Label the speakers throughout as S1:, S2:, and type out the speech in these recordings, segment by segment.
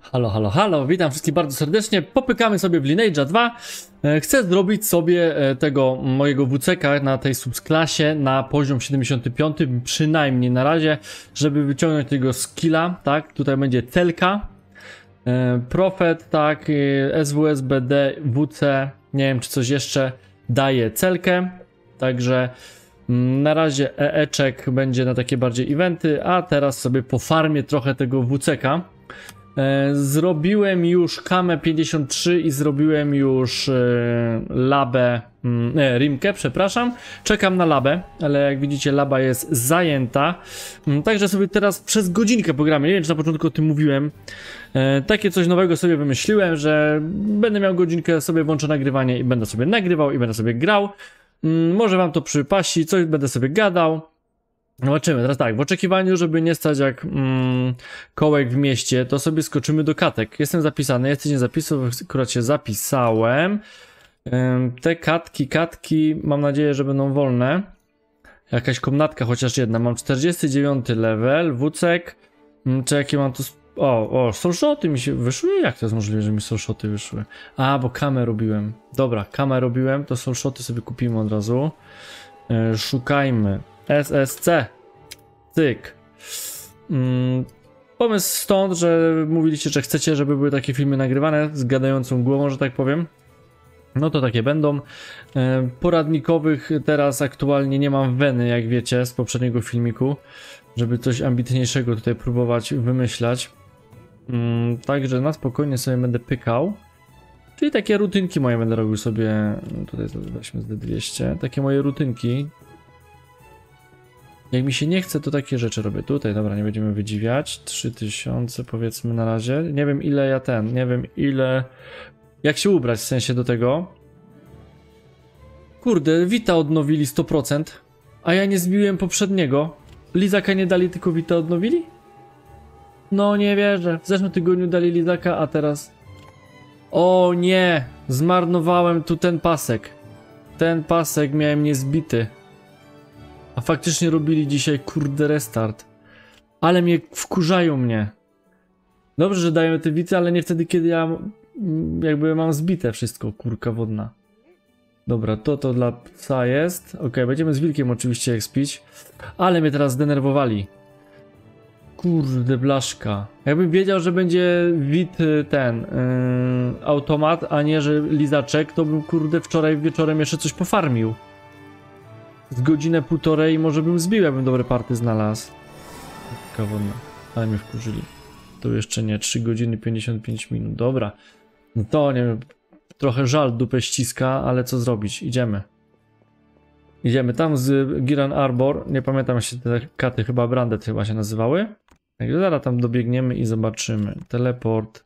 S1: Halo, halo, halo, witam wszystkich bardzo serdecznie. Popykamy sobie w Lineage'a 2. Chcę zrobić sobie tego mojego WCK na tej subklasie na poziom 75, przynajmniej na razie, żeby wyciągnąć tego skilla, tak? Tutaj będzie celka, Prophet, tak, SWS, BD, WC, nie wiem czy coś jeszcze daje celkę, także na razie EE-czek będzie na takie bardziej eventy, a teraz sobie pofarmię trochę tego WCK. Zrobiłem już Kamę 53 i zrobiłem już labę, Rimkę, przepraszam. Czekam na labę, ale jak widzicie laba jest zajęta. Także sobie teraz przez godzinkę pogramy. Nie wiem czy na początku o tym mówiłem. Takie coś nowego sobie wymyśliłem, że będę miał godzinkę, sobie włączę nagrywanie i będę sobie nagrywał i będę sobie grał. Może wam to przypasi, coś będę sobie gadał. Zobaczymy, teraz tak, w oczekiwaniu, żeby nie stać jak kołek w mieście, to sobie skoczymy do katek. Jestem zapisany, jesteś nie zapisał, akurat się zapisałem. Te katki, mam nadzieję, że będą wolne. Jakaś komnatka, chociaż jedna. Mam 49 level, wucek. Czy jakie mam tu... O, soulshoty mi się wyszły? Jak to jest możliwe, że mi soulshoty wyszły? A, bo kamę robiłem. Dobra, kamę robiłem, to soulshoty sobie kupimy od razu. Szukajmy. SSC. Cyk. Pomysł stąd, że mówiliście, że chcecie, żeby były takie filmy nagrywane z gadającą głową, że tak powiem. No to takie będą. Poradnikowych teraz aktualnie nie mam weny, jak wiecie, z poprzedniego filmiku, żeby coś ambitniejszego tutaj próbować wymyślać. Także na spokojnie sobie będę pykał. Czyli takie rutynki moje będę robił sobie. Tutaj weźmy z D200. Takie moje rutynki. Jak mi się nie chce, to takie rzeczy robię. Tutaj, dobra, nie będziemy wydziwiać. 3000 powiedzmy na razie. Nie wiem ile ja nie wiem ile... Jak się ubrać w sensie do tego. Kurde, Vita odnowili 100%. A ja nie zbiłem poprzedniego. Lizaka nie dali, tylko Vita odnowili? No nie wierzę. W zeszłym tygodniu dali Lizaka, a teraz... O nie! Zmarnowałem tu ten pasek. Ten pasek miałem niezbity. A faktycznie robili dzisiaj, kurde, restart. Ale mnie wkurzają mnie. Dobrze, że dają te wice, ale nie wtedy, kiedy ja jakby mam zbite wszystko, kurka wodna. Dobra, to dla psa jest. Okej, będziemy z wilkiem oczywiście expić. Ale mnie teraz zdenerwowali. Kurde, blaszka. Jakbym wiedział, że będzie wit ten automat, a nie, że lizaczek, to bym kurde wczoraj wieczorem jeszcze coś pofarmił. Z godzinę, półtorej może bym zbił, jakbym dobre party znalazł. Kurka wodna. Ale mnie wkurzyli. To jeszcze nie, 3 godziny 55 minut. Dobra. No to nie wiem. Trochę żal dupę ściska, ale co zrobić? Idziemy. Idziemy tam z Giran Arbor. Nie pamiętam jak się te katy, chyba Branded chyba się nazywały. Także zaraz tam dobiegniemy i zobaczymy. Teleport.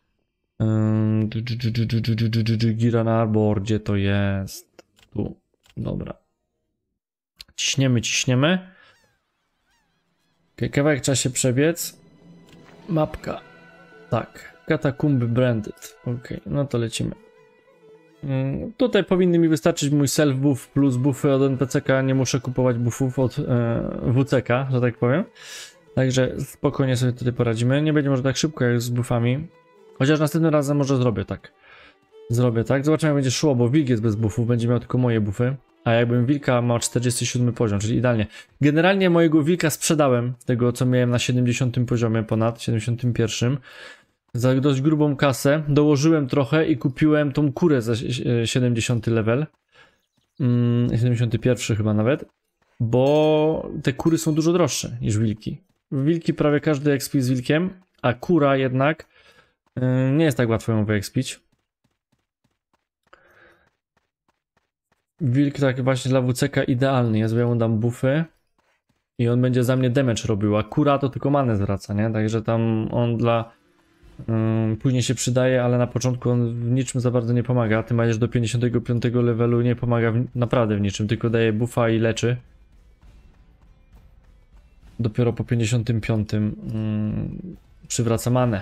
S1: Giran Arbor, gdzie to jest? Tu. Dobra. Ciśniemy. Okay, kawałek trzeba się przebiec. Mapka. Tak. Katakumby Branded. Ok, no to lecimy. Tutaj powinny mi wystarczyć mój self-buff plus buffy od NPC-ka. Nie muszę kupować buffów od WC-ka, że tak powiem. Także spokojnie sobie tutaj poradzimy. Nie będzie może tak szybko jak z buffami. Chociaż następnym razem może zrobię tak. Zobaczymy jak będzie szło, bo wilk jest bez buffów. Będzie miał tylko moje buffy. A jakbym wilka ma 47 poziom, czyli idealnie. Generalnie mojego wilka sprzedałem, tego co miałem na 70 poziomie, ponad 71. Za dość grubą kasę. Dołożyłem trochę i kupiłem tą kurę za 70 level. 71 chyba nawet. Bo te kury są dużo droższe niż wilki. Wilki prawie każdy expi z wilkiem, a kura jednak nie jest tak łatwo ją wyexpić. Wilk tak właśnie dla WCK idealny jest, bo ja mu dam buffy i on będzie za mnie damage robił, a kura to tylko manę zwraca, nie? Także tam on dla... później się przydaje, ale na początku on w niczym za bardzo nie pomaga. Ty masz do 55 levelu, nie pomaga naprawdę w niczym, tylko daje buffa i leczy. Dopiero po 55 przywraca manę.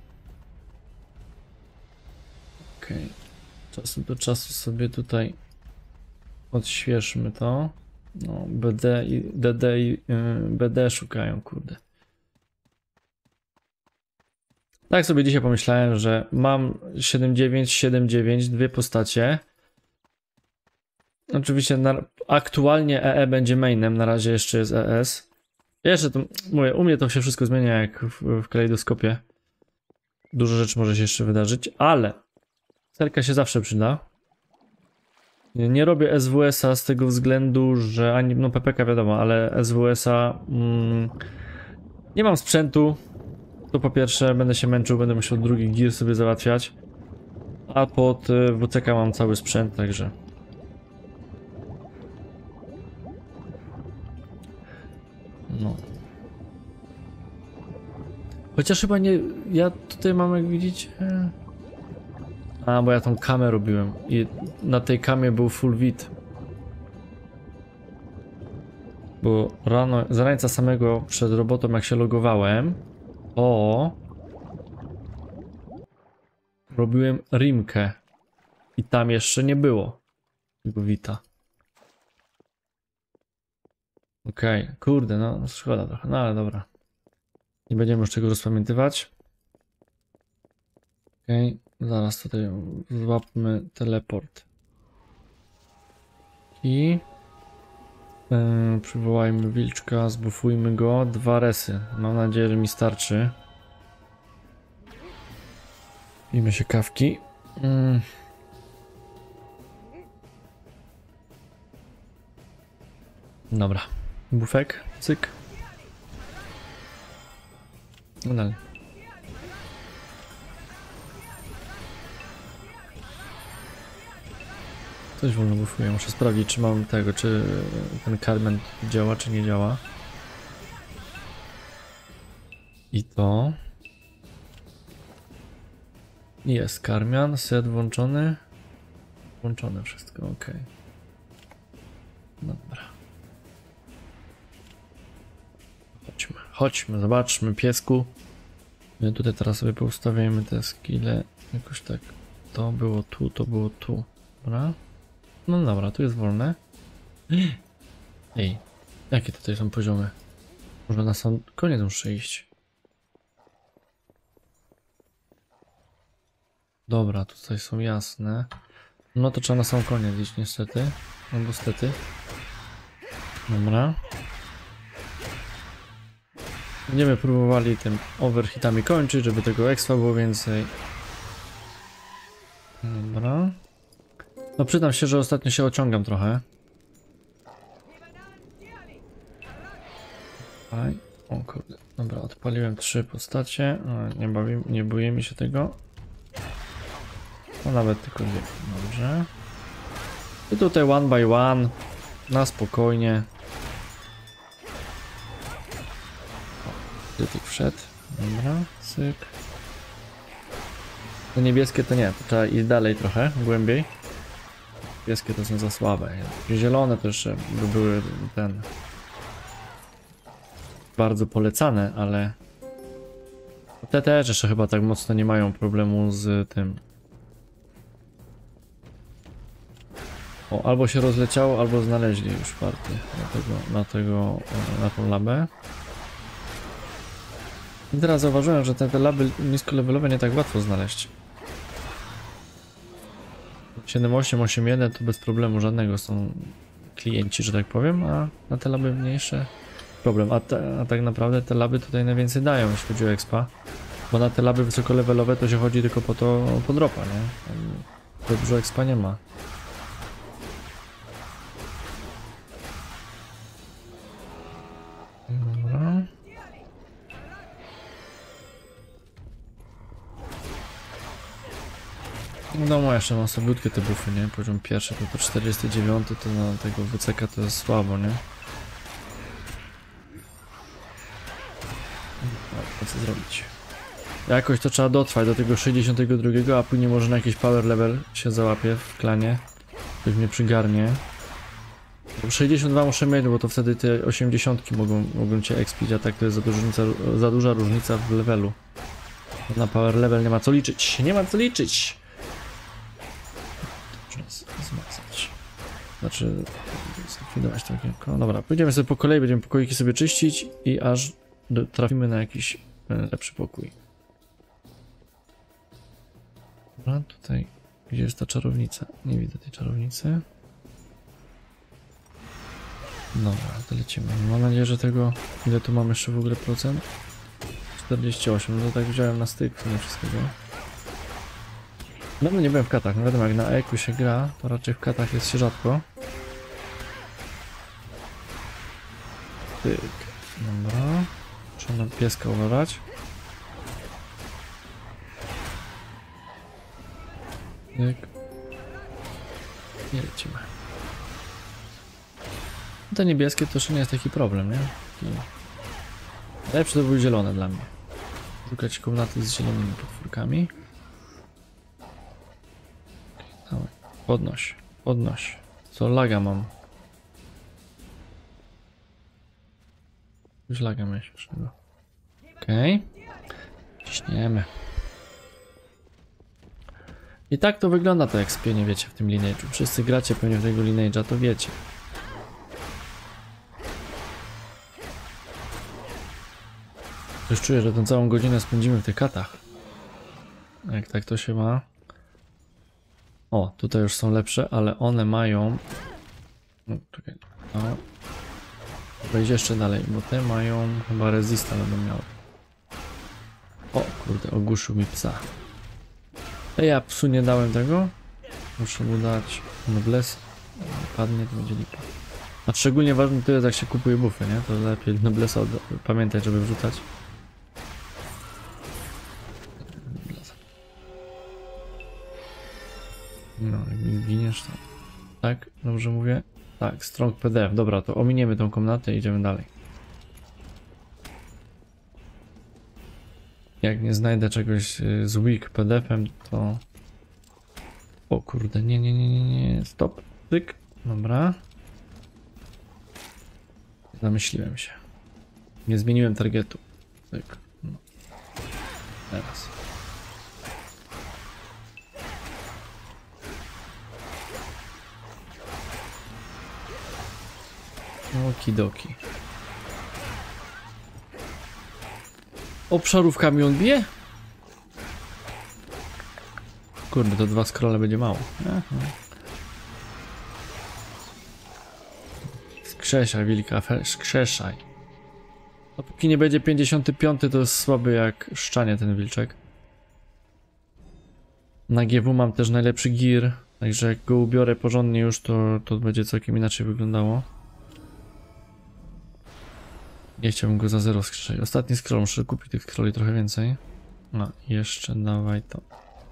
S1: Okej. Czasu do czasu sobie tutaj odświeżmy to. No, BD i DD i BD szukają, kurde. Tak sobie dzisiaj pomyślałem, że mam 7-9, 7-9, dwie postacie. Oczywiście aktualnie EE będzie mainem, na razie jeszcze jest ES. Jeszcze to, mówię, u mnie to się wszystko zmienia jak w kalejdoskopie. Dużo rzeczy może się jeszcze wydarzyć, ale Selka się zawsze przyda. Nie robię SWS-a z tego względu, że ani, no PPK wiadomo, ale SWS-a nie mam sprzętu. To po pierwsze będę się męczył, będę musiał drugi gear sobie załatwiać. A pod WCK mam cały sprzęt, także... No. Chociaż chyba nie... Ja tutaj mam, jak widzicie... A, bo ja tą kamę robiłem i na tej kamie był full vid. Bo rano, z rańca samego przed robotą, jak się logowałem, to... robiłem rimkę. I tam jeszcze nie było tego wita. Okej, kurde, no szkoda trochę, no ale dobra. Nie będziemy już tego rozpamiętywać. Okej, zaraz tutaj złapmy teleport. I... przywołajmy wilczka, zbufujmy go. 2 resy. Mam nadzieję, że mi starczy. Pijmy się kawki. Dobra. Bufek, cyk. No dalej. Coś wolno bufuje. Muszę sprawdzić, czy mam tego, czy ten Carmen działa, czy nie działa. I to... Jest karmian, set włączony. Włączone wszystko, ok. Dobra. Chodźmy, zobaczmy piesku. My tutaj teraz sobie poustawiamy te skille. Jakoś tak. To było tu, to było tu. Dobra. No dobra, tu jest wolne. Ej, jakie tutaj są poziomy? Może na sam koniec muszę iść. Dobra, tutaj są jasne. No to trzeba na sam koniec iść niestety. Albo stety. Dobra. Będziemy próbowali tym overhitami kończyć, żeby tego expa było więcej. Dobra. No przyznam się, że ostatnio się ociągam trochę. Aj. O kurde. Dobra, odpaliłem 3 postacie. Nie boję mi się tego. No nawet tylko 2. Dobrze. I tutaj one by one. Na spokojnie. Krytyk wszedł. Dobra, cyk. Te niebieskie to nie, to trzeba iść dalej trochę, głębiej. Niebieskie to są za słabe. Zielone to jeszcze by były ten... bardzo polecane, ale... Te też jeszcze chyba tak mocno nie mają problemu z tym. O, albo się rozleciało, albo znaleźli już party na tą labę. I teraz zauważyłem, że te laby niskolevelowe nie tak łatwo znaleźć. 7.8, 8.1 to bez problemu żadnego są klienci, że tak powiem, a na te laby mniejsze problem. A tak naprawdę te laby tutaj najwięcej dają, jeśli chodzi o expa. Bo na te laby wysokolevelowe to się chodzi tylko po dropa, nie? To dużo expa nie ma. Dobra. No jeszcze mam słabiutkie te buffy, nie? Poziom pierwszy to 49, to na tego WCK to jest słabo, nie? No, co zrobić? Jakoś to trzeba dotrwać do tego 62, a później może na jakiś power level się załapie w klanie. Ktoś mnie przygarnie. 62 muszę mieć, bo to wtedy te 80 mogą cię expić, a tak to jest za duża różnica w levelu. Na power level nie ma co liczyć, nie ma co liczyć! Zmazać. Znaczy, zlikwidować to okienko. Dobra, pójdziemy sobie po kolei, będziemy pokoiki sobie czyścić i aż trafimy na jakiś lepszy pokój. Dobra, tutaj. Gdzie jest ta czarownica? Nie widzę tej czarownicy. Dobra, to lecimy. Mam nadzieję, że tego... Ile tu mamy jeszcze w ogóle procent? 48, no to tak wziąłem na styk nie wszystkiego. Dawno nie byłem w katach, no wiadomo, jak na EQ się gra, to raczej w katach jest się rzadko. Tyk. Dobra. Trzeba na pieska uważać. Tyk. I lecimy. Te niebieskie to jeszcze nie jest taki problem, nie? Lepsze to były zielone dla mnie. Szukać komnaty z zielonymi potwórkami. Dawaj. Podnoś, podnoś. Co laga mam? Już laga myślisz. Okej. Ciśniemy. I tak to wygląda to expienie, wiecie, w tym lineage'u. Wszyscy gracie pewnie w tego lineage'a, to wiecie. Już czuję, że tę całą godzinę spędzimy w tych katach. Jak tak to się ma. O, tutaj już są lepsze, ale one mają... No, czekaj. No. Wejść jeszcze dalej, bo te mają... Chyba resista będą miały. O, kurde, ogłuszył mi psa. Ja psu nie dałem tego. Muszę mu dać noblesse. Padnie, to będzie lipa. A szczególnie ważne to jest, jak się kupuje buffy, nie? To lepiej noblesse pamiętać, żeby wrzucać. No, jak mi zginiesz, to... Tak? Dobrze mówię? Tak, strong PDF. Dobra, to ominiemy tą komnatę i idziemy dalej. Jak nie znajdę czegoś z weak PDF-em, to... O kurde, nie, stop. Tyk. Dobra. Zamyśliłem się. Nie zmieniłem targetu. Tyk. No. Teraz. Okidoki. Obszarówkami on bije? Kurde, to 2 scrolle będzie mało. Aha. Skrzeszaj, wilka, skrzeszaj. Dopóki nie będzie 55, to jest słaby jak szczanie ten wilczek. Na GW mam też najlepszy gear, także jak go ubiorę porządnie już, to będzie całkiem inaczej wyglądało. Nie chciałbym go za 0 skrzeszać. Ostatni scroll, muszę kupić tych scrolli trochę więcej. No, jeszcze dawaj to.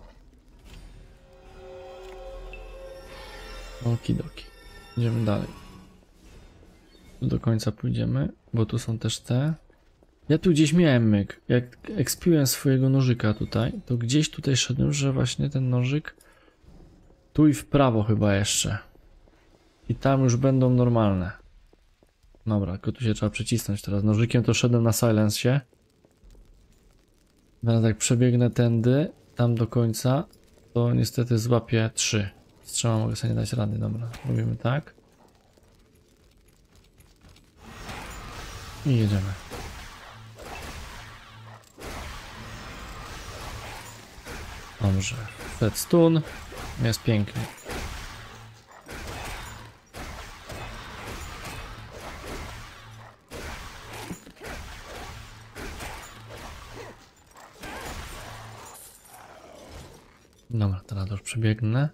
S1: Okidoki. Idziemy dalej. Tu do końca pójdziemy, bo tu są też te. Ja tu gdzieś miałem myk. Jak ekspiłem swojego nożyka tutaj, to gdzieś tutaj szedłem, że właśnie ten nożyk tu i w prawo chyba jeszcze. I tam już będą normalne. Dobra, tylko tu się trzeba przycisnąć teraz. Nożykiem to szedłem na silence'ie. Teraz jak przebiegnę tędy, tam do końca, to niestety złapię 3. Z 3 mogę sobie nie dać rady. Dobra, robimy tak. I jedziemy. Dobrze. Fed stun. Jest pięknie. Dobra, teraz już przebiegnę.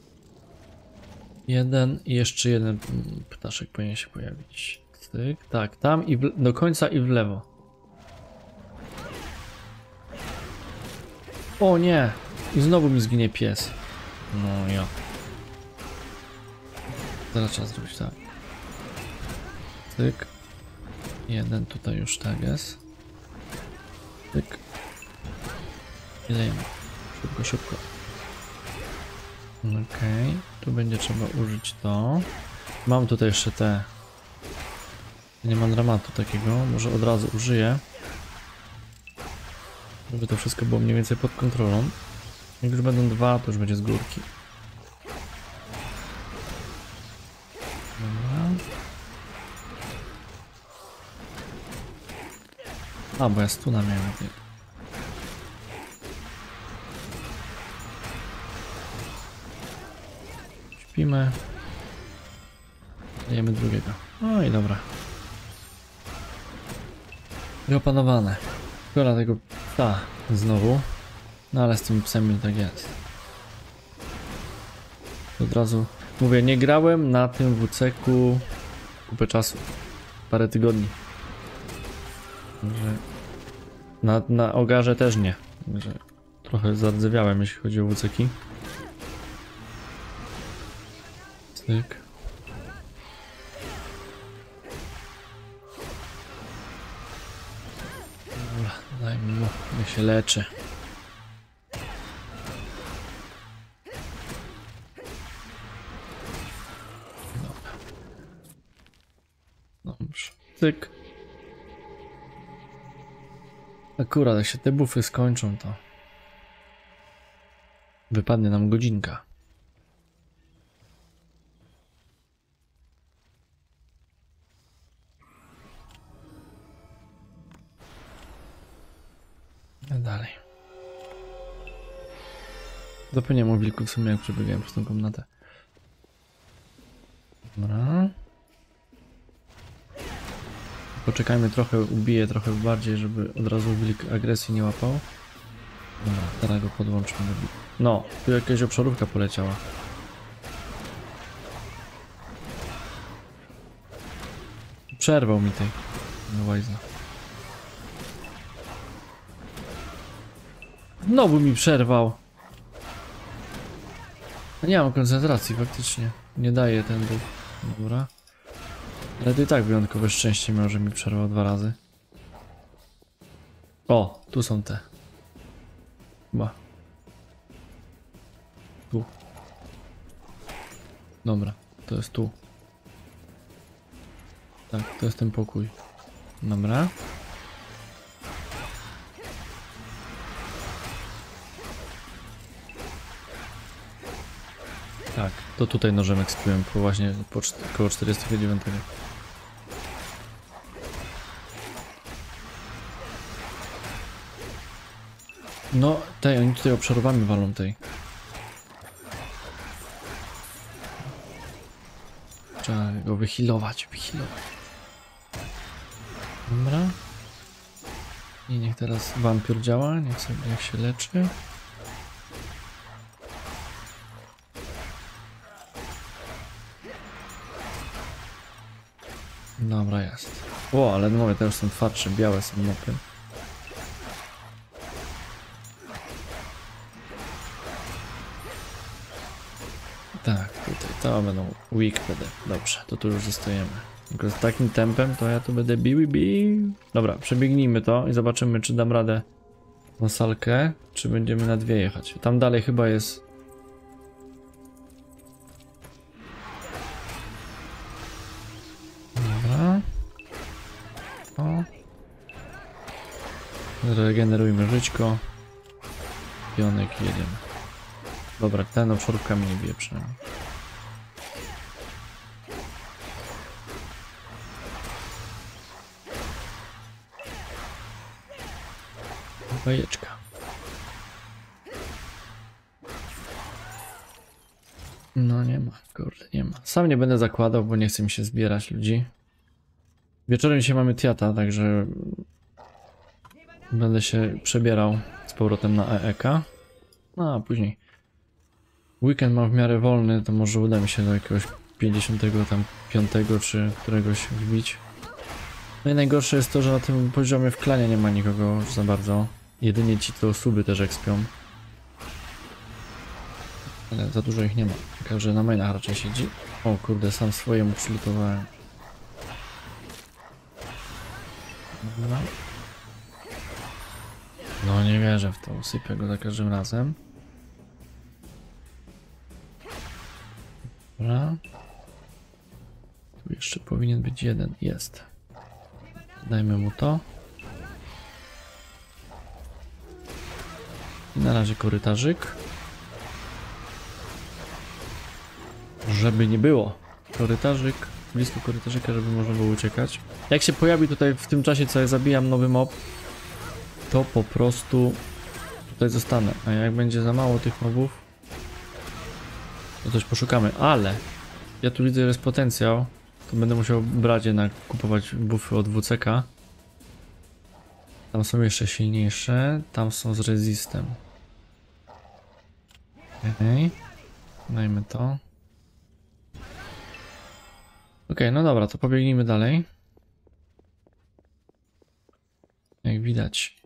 S1: Jeden i jeszcze jeden ptaszek powinien się pojawić. Cyk, tak, tam i do końca i w lewo. O nie! I znowu mi zginie pies. No ja. Zaraz trzeba zrobić tak. Cyk. Jeden tutaj już tak jest. Cyk. I dajemy. Szybko, szybko. Okej, tu będzie trzeba użyć to. Mam tutaj jeszcze te. Nie mam dramatu takiego, może od razu użyję. Żeby to wszystko było mniej więcej pod kontrolą. Jak już będą 2, to już będzie z górki. Dobra. A, bo ja stuna miałem. Śpimy. Dajemy drugiego. No i dobra. I opanowane. Szkoda tego psa znowu. No ale z tym psem tak jest. Od razu mówię, nie grałem na tym WC-ku kupę czasu. Parę tygodni. Że na ogarze też nie. Że trochę zardzewiałem, jeśli chodzi o WC-ki. Cyk. Dobra, dajmy mu, niech się leczy. Dobra. Dobrze. Cyk. Akurat jak się te bufy skończą, to wypadnie nam godzinka. Dalej. Zapomniałem o wilku w sumie, jak przebiegałem przez tą komnatę. Dobra. Poczekajmy trochę, ubiję trochę bardziej, żeby od razu wilk agresji nie łapał. Dobra, teraz go podłączmy do wilka. No, tu jakaś obszarówka poleciała. Przerwał mi tej. No łajza. Znowu mi przerwał. Nie mam koncentracji faktycznie. Nie daje ten duch. Dobra. Ale to i tak wyjątkowe szczęście miał, że mi przerwał 2 razy. O, tu są te. Chyba. Tu. Dobra, to jest tu. Tak, to jest ten pokój. Dobra. Tak, to tutaj nożem ekspiłem, po właśnie koło 49. No, oni tutaj obszarowami walą tej. Trzeba go wyhealować. Dobra. I niech teraz wampir działa, niech się leczy. Dobra, jest. O, ale mówię, te już są twardsze, białe są mopy. Tak, tutaj to będą weak PD. Dobrze, to tu już zostajemy. Tylko z takim tempem to ja tu będę bił. Dobra, przebiegnijmy to i zobaczymy, czy dam radę na salkę, czy będziemy na 2 jechać. Tam dalej chyba jest... Dobra. O. Regenerujmy żyćko. Pionek, jedziemy. Dobra, ten obszarówkami nie bije przynajmniej. Bajeczka. No nie ma, kurde, nie ma. Sam nie będę zakładał, bo nie chcę mi się zbierać ludzi. Wieczorem dzisiaj mamy tiata, także będę się przebierał z powrotem na EEK. No a później weekend mam w miarę wolny, to może uda mi się do jakiegoś 55 czy któregoś wbić. No i najgorsze jest to, że na tym poziomie w klanie nie ma nikogo już za bardzo. Jedynie ci to suby też ekspią. Ale za dużo ich nie ma. Także na mainach raczej siedzi. O kurde, sam swojemu przylutowałem. Dobra. No nie wierzę w to, usypię go za każdym razem. Dobra. Tu jeszcze powinien być jeden, jest. Dajmy mu to. I na razie korytarzyk. Żeby nie było. Korytarzyk, blisko korytarzyka, żeby można było uciekać. Jak się pojawi tutaj w tym czasie, co ja zabijam nowy mob, to po prostu tutaj zostanę. A jak będzie za mało tych mobów, To coś poszukamy, ale ja tu widzę, że jest potencjał. To będę musiał brać jednak kupować buffy od WCK. Tam są jeszcze silniejsze, tam są z resistem. Okej. Dajmy to. Okej, no dobra, to pobiegnijmy dalej. Jak widać,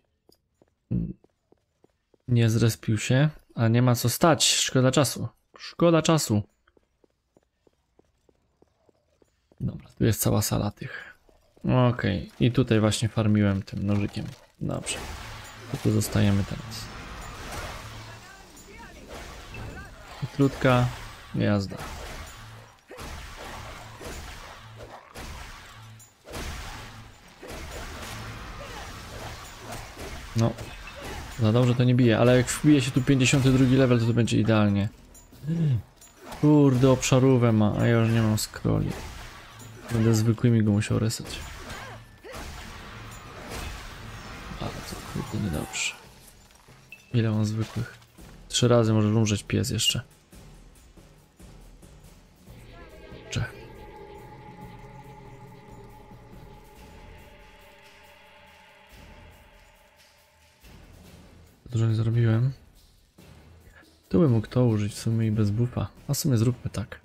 S1: nie zrespił się, a nie ma co stać. Szkoda czasu. Szkoda czasu. Dobra, tu jest cała sala tych. Okej, i tutaj właśnie farmiłem tym nożykiem. Dobrze. To tu zostajemy teraz. Krótka jazda. No, za dobrze to nie bije, ale jak wbije się tu 52 level, to będzie idealnie. Kurde, obszarówę ma, a ja już nie mam scrolli. Będę zwykłymi go musiał resać. Bardzo kurde, niedobrze. Ile mam zwykłych? 3 razy może umrzeć pies jeszcze. Cze. Dużo nie zrobiłem. Tu bym mógł to użyć w sumie i bez buffa. A w sumie zróbmy tak.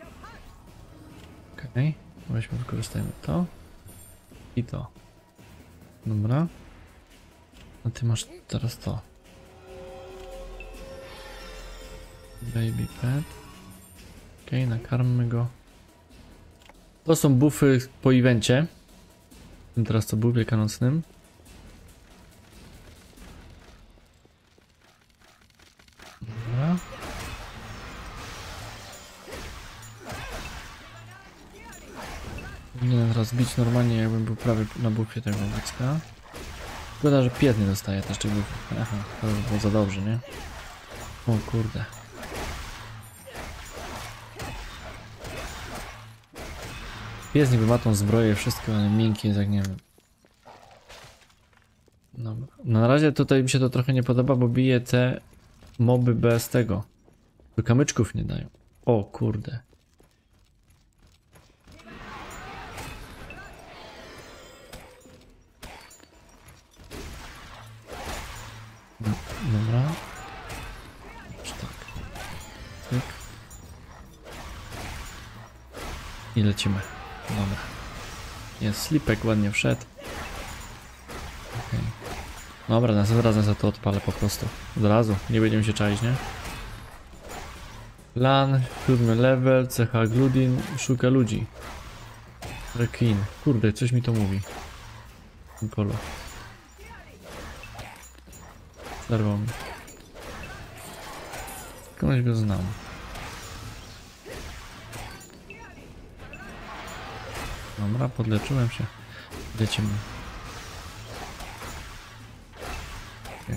S1: Okej. Weźmy, wykorzystajmy to. I to. Dobra. A ty masz teraz to. Baby pet. Okej, nakarmmy go. To są buffy po evencie. Teraz to był wielkanocnym. Dobra. Powinienem teraz bić normalnie, jakbym był prawie na buffie tego wódzka. Szkoda, że pies nie dostaje też tych buffów. Aha, to by było za dobrze, nie? O kurde. Pies niby ma tą zbroję i wszystko, ale miękki jest jak nie wiem. Dobra. No na razie tutaj mi się to trochę nie podoba, bo bije te moby bez tego. Do kamyczków nie dają. O kurde. Dobra. Czy tak. Tyk. I lecimy. Dobra. Jest slipek, ładnie wszedł. Okay. Dobra, następnym razem za to odpalę po prostu. Od razu, nie będziemy się czaić, nie? Plan, 7 level, cecha Gludin, szuka ludzi. Rekin. Kurde, coś mi to mówi. Polo. Zerwał mi. Komuś go znam. Dobra, podleczyłem się. Lecimy. Okay.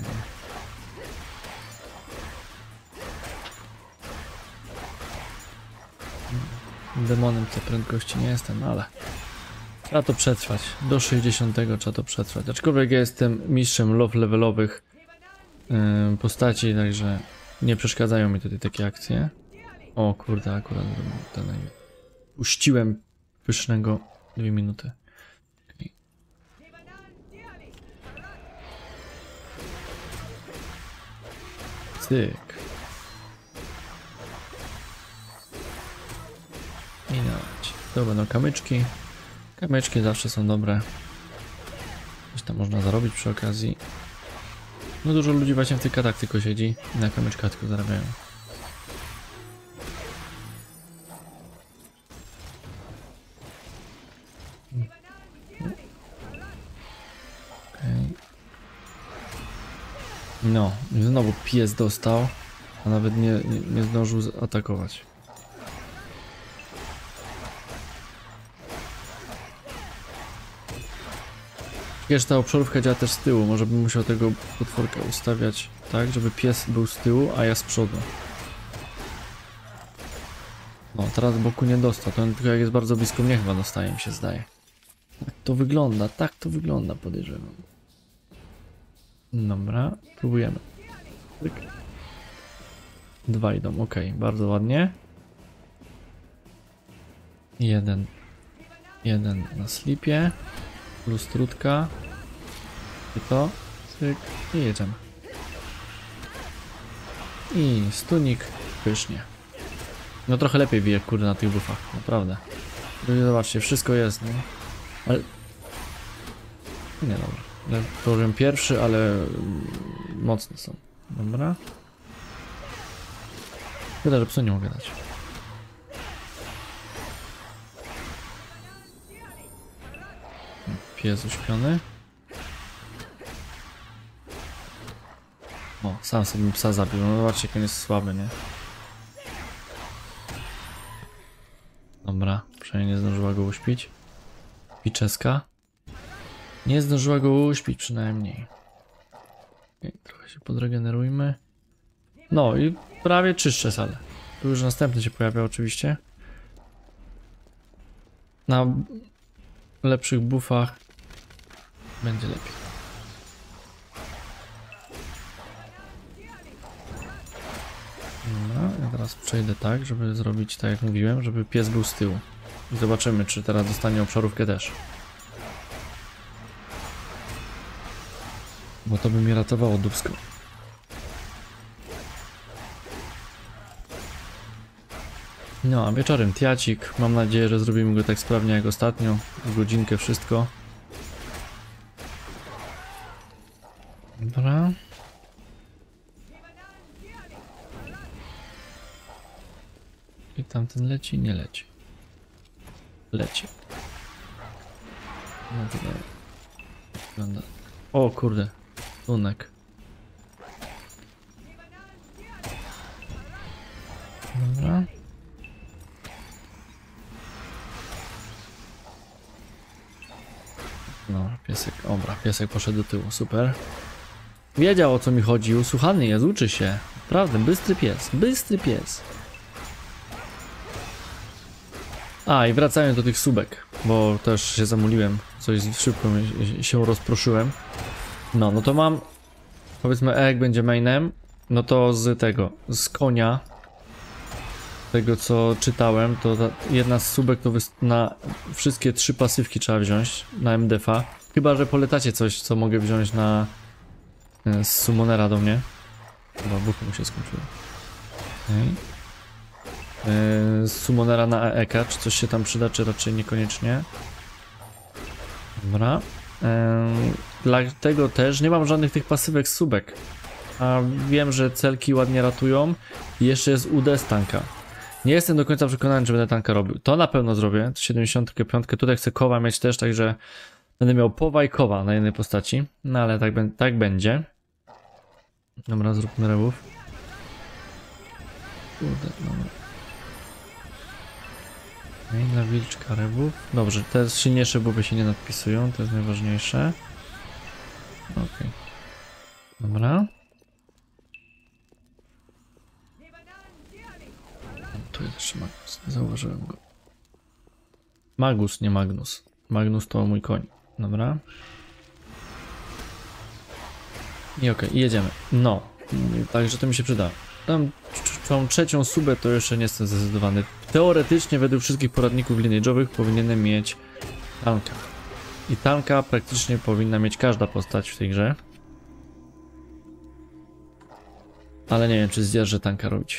S1: Demonem tej prędkości nie jestem, ale trzeba to przetrwać. Do 60 trzeba to przetrwać. Aczkolwiek ja jestem mistrzem love levelowych postaci, także nie przeszkadzają mi tutaj takie akcje. O kurde, akurat ten puściłem pysznego 2 minuty. Okay. Cyk. I dawać. To będą kamyczki. Kamyczki zawsze są dobre. Coś tam można zarobić przy okazji. No dużo ludzi właśnie w tych katach tylko siedzi i na kamyczkach tylko zarabiają. Okay. No, i znowu pies dostał, a nawet nie zdążył zaatakować. Wiesz, ta obszarówka działa też z tyłu, może bym musiał tego potworka ustawiać tak, żeby pies był z tyłu, a ja z przodu. No, teraz z boku nie dostał, to tylko jak jest bardzo blisko mnie chyba dostaje, mi się zdaje. Tak to wygląda, podejrzewam. Dobra, próbujemy. Tyk. 2 idą, ok, bardzo ładnie. Jeden na slipie. Plus trudka. I to. Cyk. I jedziemy. I stunik pysznie. No trochę lepiej bije, kurde, na tych buffach. Naprawdę. Zobaczcie, wszystko jest, nie? Ale... Nie, dobra. Problem pierwszy, ale... mocne są. Dobra. Tyle, że psu nie mogę dać. Pies uśpiony. O, sam sobie psa zabił. No zobaczcie, jak on jest słaby, nie? Dobra, przynajmniej nie zdążyła go uśpić. Piczeska. Nie zdążyła go uśpić przynajmniej. Okay, trochę się podregenerujmy. No i prawie czyszczę salę. Tu już następny się pojawia oczywiście. Na lepszych buffach będzie lepiej. Dobra, ja teraz przejdę tak, żeby zrobić tak jak mówiłem, żeby pies był z tyłu. I zobaczymy, czy teraz dostanie obszarówkę też. Bo to by mnie ratowało dupsko. No, a wieczorem tiacik. Mam nadzieję, że zrobimy go tak sprawnie jak ostatnio. W godzinkę wszystko. Dobra. I tamten leci? Nie leci. Leci. No tutaj. Wygląda. O kurde. Tunek. Dobra. No, piesek. Dobra, piesek poszedł do tyłu. Super. Wiedział, o co mi chodzi. Usłuchany jest, uczy się. Naprawdę, bystry pies. Bystry pies. A, i wracając do tych subek, bo też się zamuliłem. Coś szybko się rozproszyłem. No to mam, powiedzmy, jak będzie mainem, no to z tego, z konia, tego co czytałem, to jedna z subek to na wszystkie 3 pasywki trzeba wziąć na MDF-a. Chyba że poletacie coś, co mogę wziąć na z summonera do mnie. Chyba buchy mu się skończyło. Okay. Z summonera na EK, czy coś się tam przyda, czy raczej niekoniecznie. Dobra. Dlatego też nie mam żadnych tych pasywek z subek. A wiem, że celki ładnie ratują. I jeszcze jest UD z tanka. Nie jestem do końca przekonany, że będę tanka robił. To na pewno zrobię. 75. Tutaj chcę kowa mieć też, także będę miał powa i kowa na jednej postaci. No ale tak będzie. Dobra, zróbmy rewów. Kurde, dobra. No i dla wilczka rewów. Dobrze, te silniejsze buby się nie nadpisują, to jest najważniejsze. Okej. Dobra. Tu jest jeszcze Magnus, nie zauważyłem go. Magus, nie Magnus. Magnus to mój koń. Dobra. I okej, jedziemy. No, także to mi się przyda. Tam tą trzecią subę to jeszcze nie jestem zdecydowany. Teoretycznie według wszystkich poradników lineage'owych powinienem mieć tanka. I tanka praktycznie powinna mieć każda postać w tej grze. Ale nie wiem, czy zdzierżę tanka robić.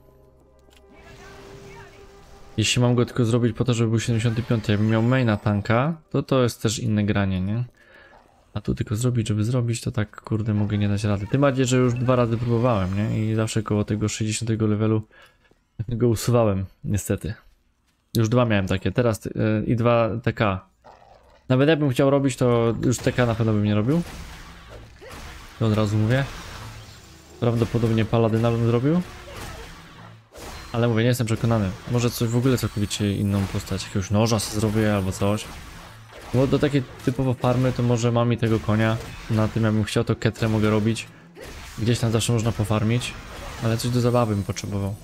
S1: Jeśli mam go tylko zrobić po to, żeby był 75, jakbym miał maina tanka, to jest też inne granie, nie? A tu tylko zrobić, żeby zrobić, to tak kurde mogę nie dać rady. Tym bardziej, że już 2 razy próbowałem, nie? I zawsze koło tego 60 levelu go usuwałem, niestety. Już 2 miałem takie, teraz i 2 TK. Nawet jakbym chciał robić, to już TK na pewno bym nie robił. To od razu mówię. Prawdopodobnie Paladyna bym zrobił. Ale mówię, nie jestem przekonany. Może coś w ogóle całkowicie inną postać, jakiegoś noża sobie zrobię albo coś. Bo do takiej typowo farmy to może mam i tego konia. Na tym jakbym chciał, to ketrę mogę robić. Gdzieś tam zawsze można pofarmić. Ale coś do zabawy bym potrzebował.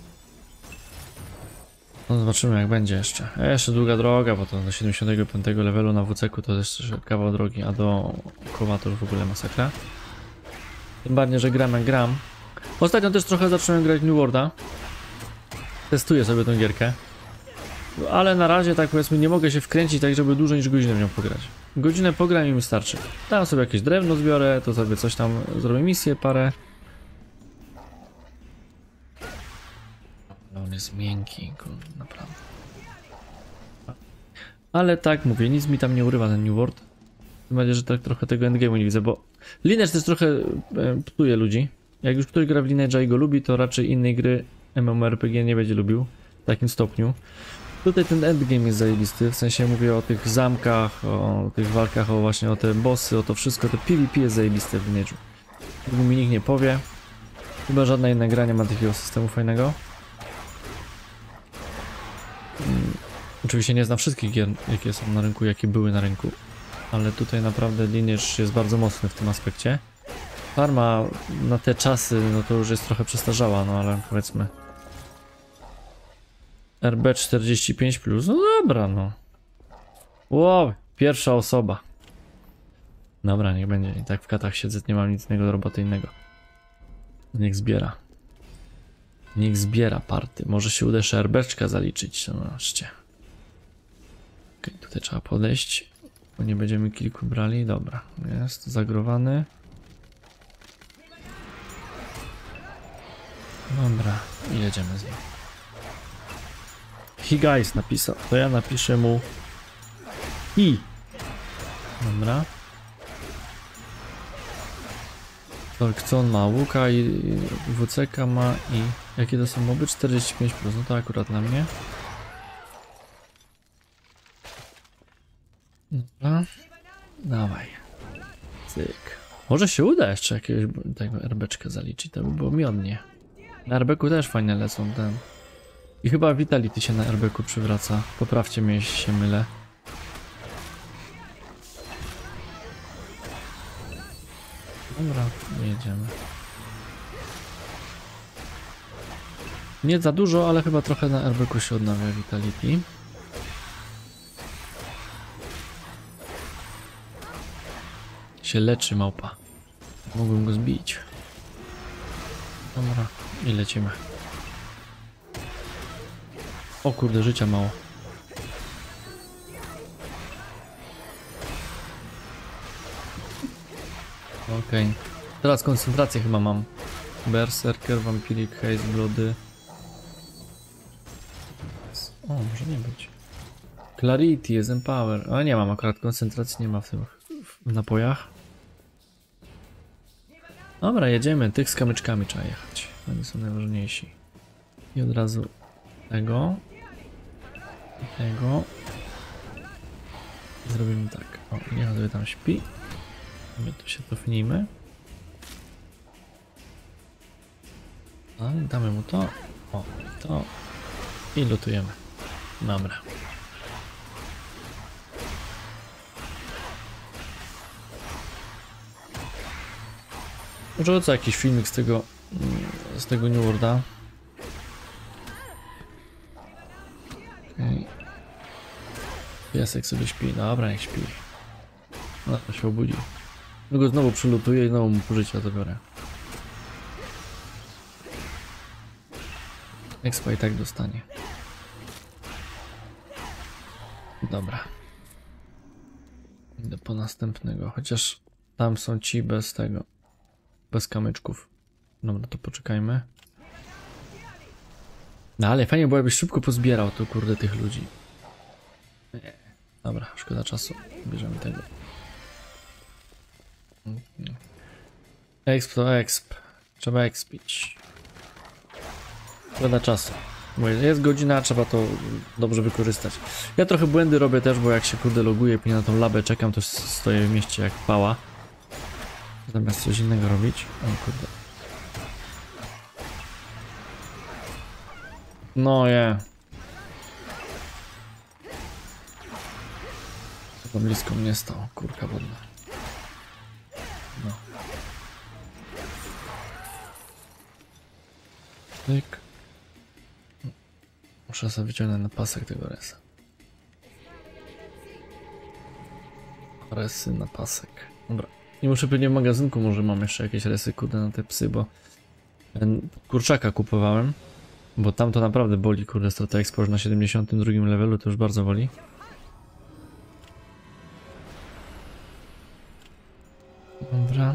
S1: No zobaczymy jak będzie jeszcze. Jeszcze długa droga, bo to do 75 levelu na WC-ku to jest kawał drogi, a do koła to już w ogóle masakra. Tym bardziej, że gram jak gram. Ostatnio też trochę zacząłem grać New Worlda. Testuję sobie tą gierkę. Ale na razie, tak powiedzmy, nie mogę się wkręcić tak, żeby dłużej niż godzinę w nią pograć. Godzinę pogram i mi starczy. Tam sobie jakieś drewno zbiorę, to sobie coś tam zrobię misję parę. No on jest miękki, kurde, naprawdę. Ale tak, mówię, nic mi tam nie urywa ten New World. Tym bardziej, że tak trochę tego endgame'u nie widzę, bo Lineage też trochę psuje ludzi. Jak już ktoś gra w Lineage'a i go lubi, to raczej innej gry MMORPG nie będzie lubił w takim stopniu. Tutaj ten endgame jest zajebisty, w sensie mówię o tych zamkach, o tych walkach, o właśnie o te bossy, o to wszystko, to PvP jest zajebiste w Lineage'u. Tego mi nikt nie powie. Chyba żadna inna gra nie ma takiego systemu fajnego. Oczywiście nie znam wszystkich gier, jakie są na rynku, jakie były na rynku. Ale tutaj naprawdę Lineage jest bardzo mocny w tym aspekcie. Farma na te czasy, no to już jest trochę przestarzała, no ale powiedzmy. RB45+, no dobra, no. Wow, pierwsza osoba. Dobra, niech będzie. I tak w katach siedzę, nie mam nic innego do roboty innego. Niech zbiera. Niech zbiera party. Może się uda jeszcze RBczka zaliczyć, no zobaczcie. Okej, tutaj trzeba podejść. Bo nie będziemy kilku brali. Dobra, jest zagrowany. Dobra, i jedziemy z nim. He guys napisał, to ja napiszę mu he. Dobra. Tak, co on ma? Łuka i WCK ma i... Jakie to są moby? 45+, no to akurat na mnie. Dobra. Dawaj. Cyk. Może się uda jeszcze jakiegoś tego RBczka zaliczyć, to by było miodnie. Na RBku też fajnie lecą ten. I chyba Vitality się na RBku przywraca. Poprawcie mnie, jeśli się mylę. Dobra, jedziemy. Nie za dużo, ale chyba trochę na RBku się odnawia Vitality. Się leczy małpa. Mogłem go zbić. Dobra, i lecimy. O kurde, życia mało. Okej. Teraz koncentrację chyba mam. Berserker, Vampiric, Haze, Bloody. O, może nie być. Clarity jest Empower. A nie mam akurat koncentracji, nie ma w tych napojach. Dobra, jedziemy. Tych z kamyczkami trzeba jechać. Oni są najważniejsi. I od razu tego. I tego. Zrobimy tak. O, niech sobie tam śpi. My tu się cofnijmy. A, damy mu to. O, to. I lutujemy. Dobra. Może co jakiś filmik z tego New Worlda. Okay. Piesek sobie śpi, dobra, niech śpi. No to się obudzi. Go znowu przylutuję i znowu mu pożycia zabiorę. Expa i tak dostanie. Dobra. Idę po następnego, chociaż tam są ci bez tego. Bez kamyczków. Dobra, to poczekajmy. No ale fajnie było, jakbyś szybko pozbierał to kurde tych ludzi. Nie. Dobra, szkoda czasu. Bierzemy tego. Exp to exp. Trzeba expić. Szkoda czasu. Bo jest godzina, trzeba to dobrze wykorzystać. Ja trochę błędy robię też, bo jak się kurde loguję i na tą labę czekam, to stoję w mieście jak pała. Zamiast coś innego robić. O kurde. No je. To blisko mnie stał, kurka wodna. No. Tyk. Muszę sobie wyciągnąć na pasek tego resa. Resy na pasek. Dobra. I muszę pewnie w magazynku, może mam jeszcze jakieś resy kurde na te psy, bo kurczaka kupowałem. Bo tam to naprawdę boli, kurde, strata exposure na 72 levelu to już bardzo boli. Dobra.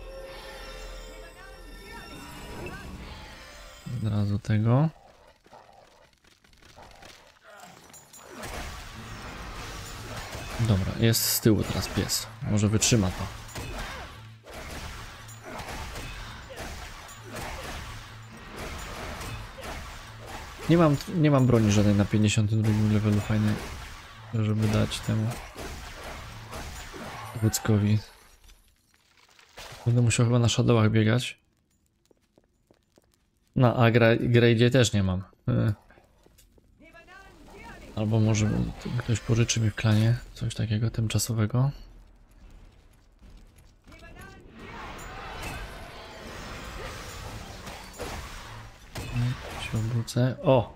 S1: Od razu tego. Dobra, jest z tyłu teraz pies. Może wytrzyma to. Nie mam broni żadnej na 52 levelu fajnej, żeby dać temu Wódzkowi. Będę musiał chyba na shadowach biegać. No, a Grade'zie też nie mam. Albo może ktoś pożyczy mi w klanie coś takiego tymczasowego. Się obrócę. O!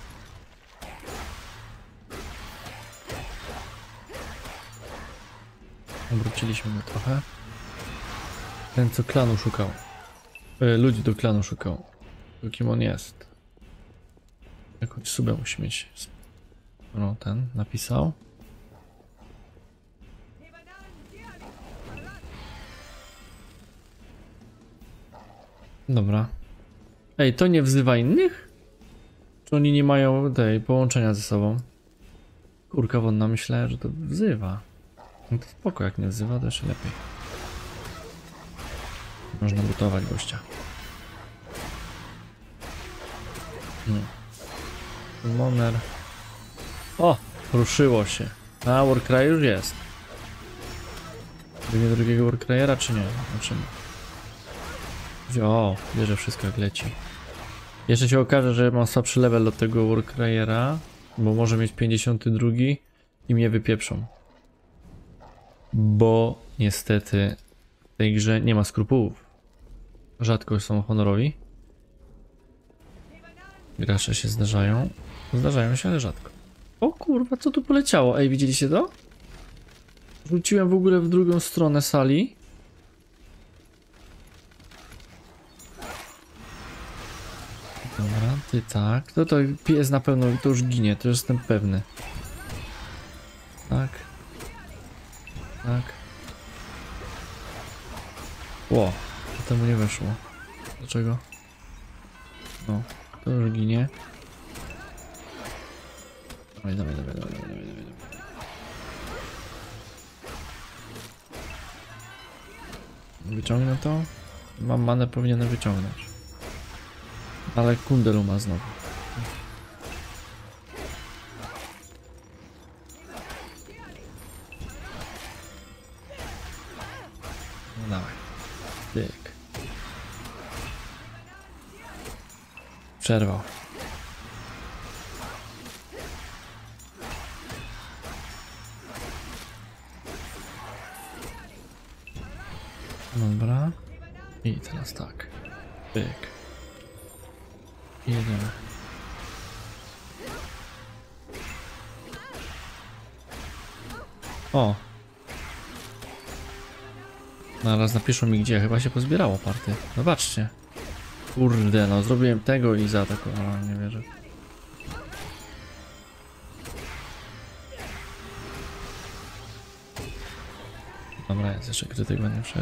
S1: Obróciliśmy go trochę. Ten co klanu szukał. Ludzi do klanu szukał. Kim on jest? Jakąś subę musi mieć. No ten napisał. Dobra. Ej, to nie wzywa innych? Czy oni nie mają tej połączenia ze sobą? Kurka wonna, myślę, że to wzywa. No to spoko, jak nie wzywa, to jeszcze lepiej. Można butować gościa. Moner. O! Ruszyło się. A, Warcry już jest. Będzie drugiego Warcryera, czy nie? Zobaczymy. O, bierze wszystko jak leci. Jeszcze się okaże, że mam słabszy level do tego Warcryera, bo może mieć 52 i mnie wypieprzą. Bo niestety w tej grze nie ma skrupułów. Rzadko są honorowi. Gracze się zdarzają. Zdarzają się, ale rzadko. O kurwa, co tu poleciało? Ej, widzieliście to? Rzuciłem w ogóle w drugą stronę sali. Dobra, ty tak. To pies na pewno to już ginie, to już jestem pewny. Tak. Tak. Ło, to temu nie weszło. Dlaczego? No, to już ginie. Dawaj, dawaj, dawaj, dawaj, dawaj, dawaj. Wyciągnę to? Mam manę, powinienem wyciągnąć. Ale Kundelu ma znowu. No dawaj. Tyk. Przerwał. Dobra. I teraz tak. Pyk. I jedziemy. O! Zaraz napiszą mi gdzie. Chyba się pozbierało party. Zobaczcie. Kurde, no zrobiłem tego i zaatakowałem. Nie wierzę. Dobra, jest jeszcze krytyk będzie wszedł.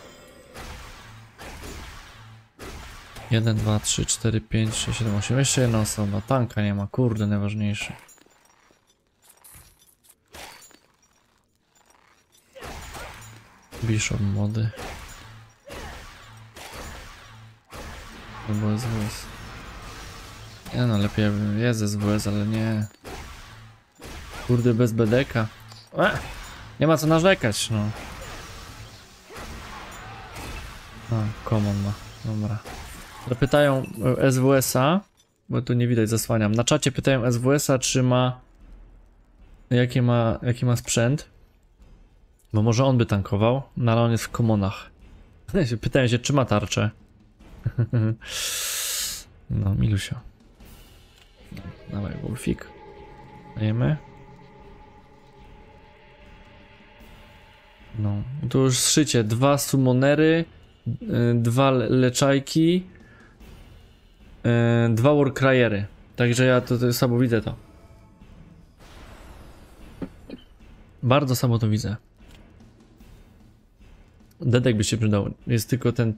S1: 1, 2, 3, 4, 5, 6, 7, 8. Jeszcze jedna osoba. Tanka nie ma. Kurde, najważniejsze. Bishop młody. Albo SWS. Nie no, lepiej jest SWS, ale nie. Kurde, bez BDK. Nie ma co narzekać, no. A, common ma. Dobra. Pytają SWS-a, bo tu nie widać, zasłaniam. Na czacie pytają SWS-a, czy ma... Jaki ma sprzęt. Bo może on by tankował, no ale on jest w commonach. Pytają się, czy ma tarczę. No, Milusio. Dawaj, Wolfik. Dajemy. No, tu już szycie. 2 summonery, 2 leczajki, 2 Warcryery. Także ja to samo widzę to. Bardzo samo to widzę. Dedek by się przydał. Jest tylko ten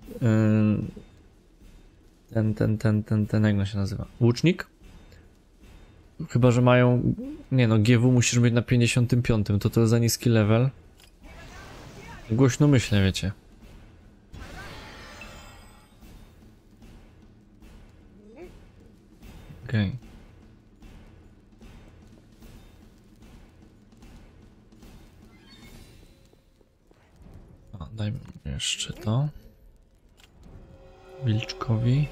S1: jak on się nazywa? Łucznik? Chyba, że mają... Nie no, GW musisz mieć na 55, to jest za niski level. Głośno myślę, wiecie. Okej. Dajmy jeszcze to. Wilczkowi.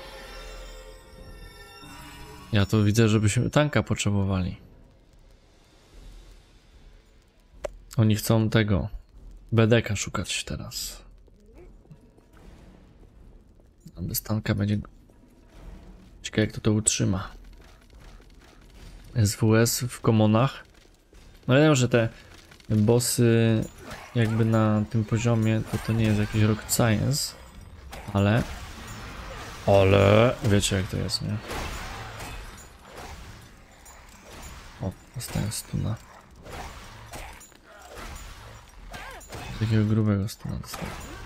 S1: Ja to widzę, żebyśmy tanka potrzebowali. Oni chcą tego BDK szukać teraz. A bez tanka będzie... Ciekawe jak to utrzyma. SWS w komonach. No wiem, że te bossy jakby na tym poziomie to nie jest jakiś rocket science. Ale wiecie jak to jest, nie? O, dostałem stuna. Takiego grubego stuna dostałem.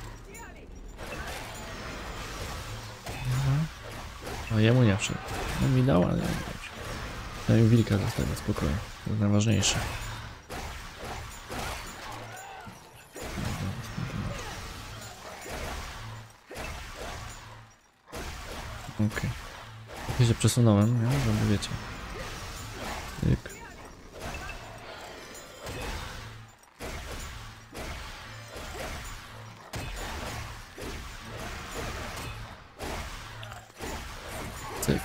S1: A jemu nie wszedł. No mi dał, ale nie dał. Ja mi wilka dostałem, spokojnie. To jest najważniejsze. Okej. Ja się przesunąłem, nie? Żeby wiecie. Tyk. Tyk.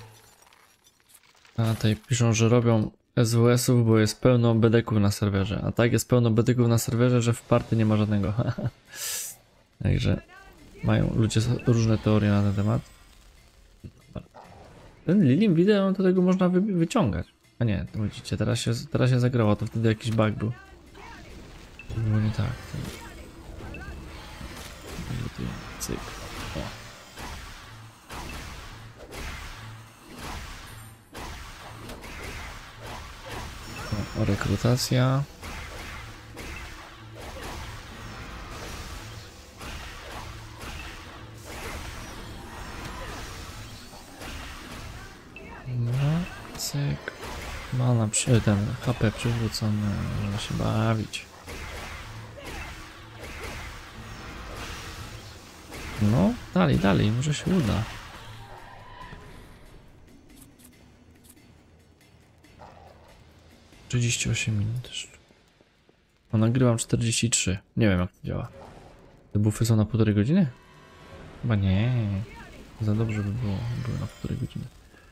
S1: A tutaj piszą, że robią SWS-ów, bo jest pełno bedeków na serwerze. A tak jest pełno bedeków na serwerze, że w party nie ma żadnego. Także mają ludzie różne teorie na ten temat. Ten Lilim wideo, to tego można wyciągać. A nie, to widzicie, teraz się zagrało, to wtedy jakiś bug był. To było nie tak. Cyk. O, rekrutacja. Cyk. Ma na ten HP przywrócony, można się bawić. No, dalej, może się uda. - 38 minut jeszcze. No, nagrywam 43. Nie wiem jak to działa. Te buffy są na 1,5 godziny? Chyba nie. Za dobrze by było na 1,5 godziny.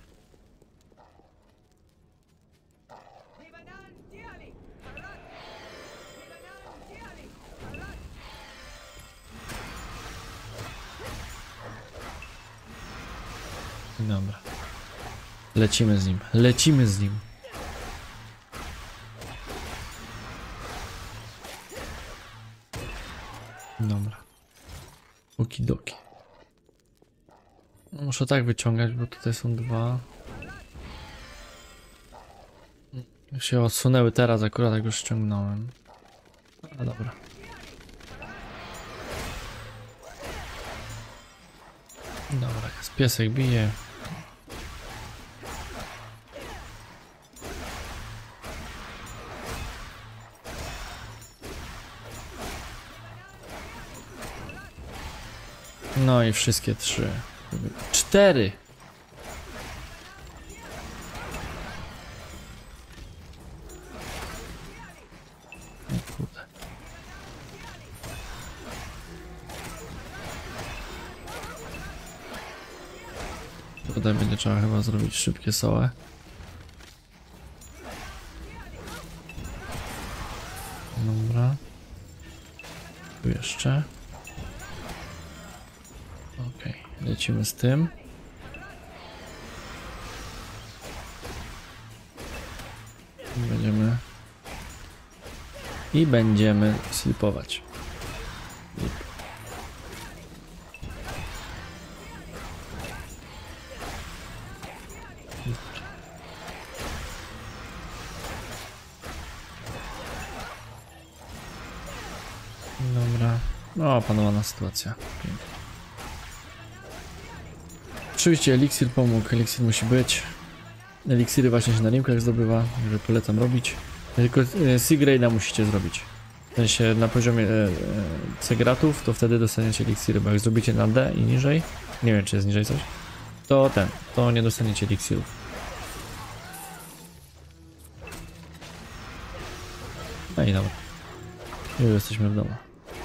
S1: Dobra. Lecimy z nim. Dobra. Okidoki. No, muszę tak wyciągać, bo tutaj są 2. Się odsunęły teraz, akurat jak już ściągnąłem. Ale dobra. Dobra, jest piesek bije. No i wszystkie 3. 4! O kurde. Tutaj będzie trzeba chyba zrobić szybkie sołe. Dobra. Tu jeszcze. Okej, lecimy z tym. Będziemy slipować. Dobra. No, opanowana sytuacja. Pięknie. Oczywiście eliksir pomógł, eliksir musi być. Eliksiry właśnie się na limkach zdobywa, że polecam robić. Tylko Seagrade'a musicie zrobić. W sensie na poziomie C-gratów, to wtedy dostaniecie eliksiry, bo jak zrobicie na D i niżej, nie wiem czy jest niżej coś, to nie dostaniecie eliksirów. No i dobra. Już jesteśmy w domu.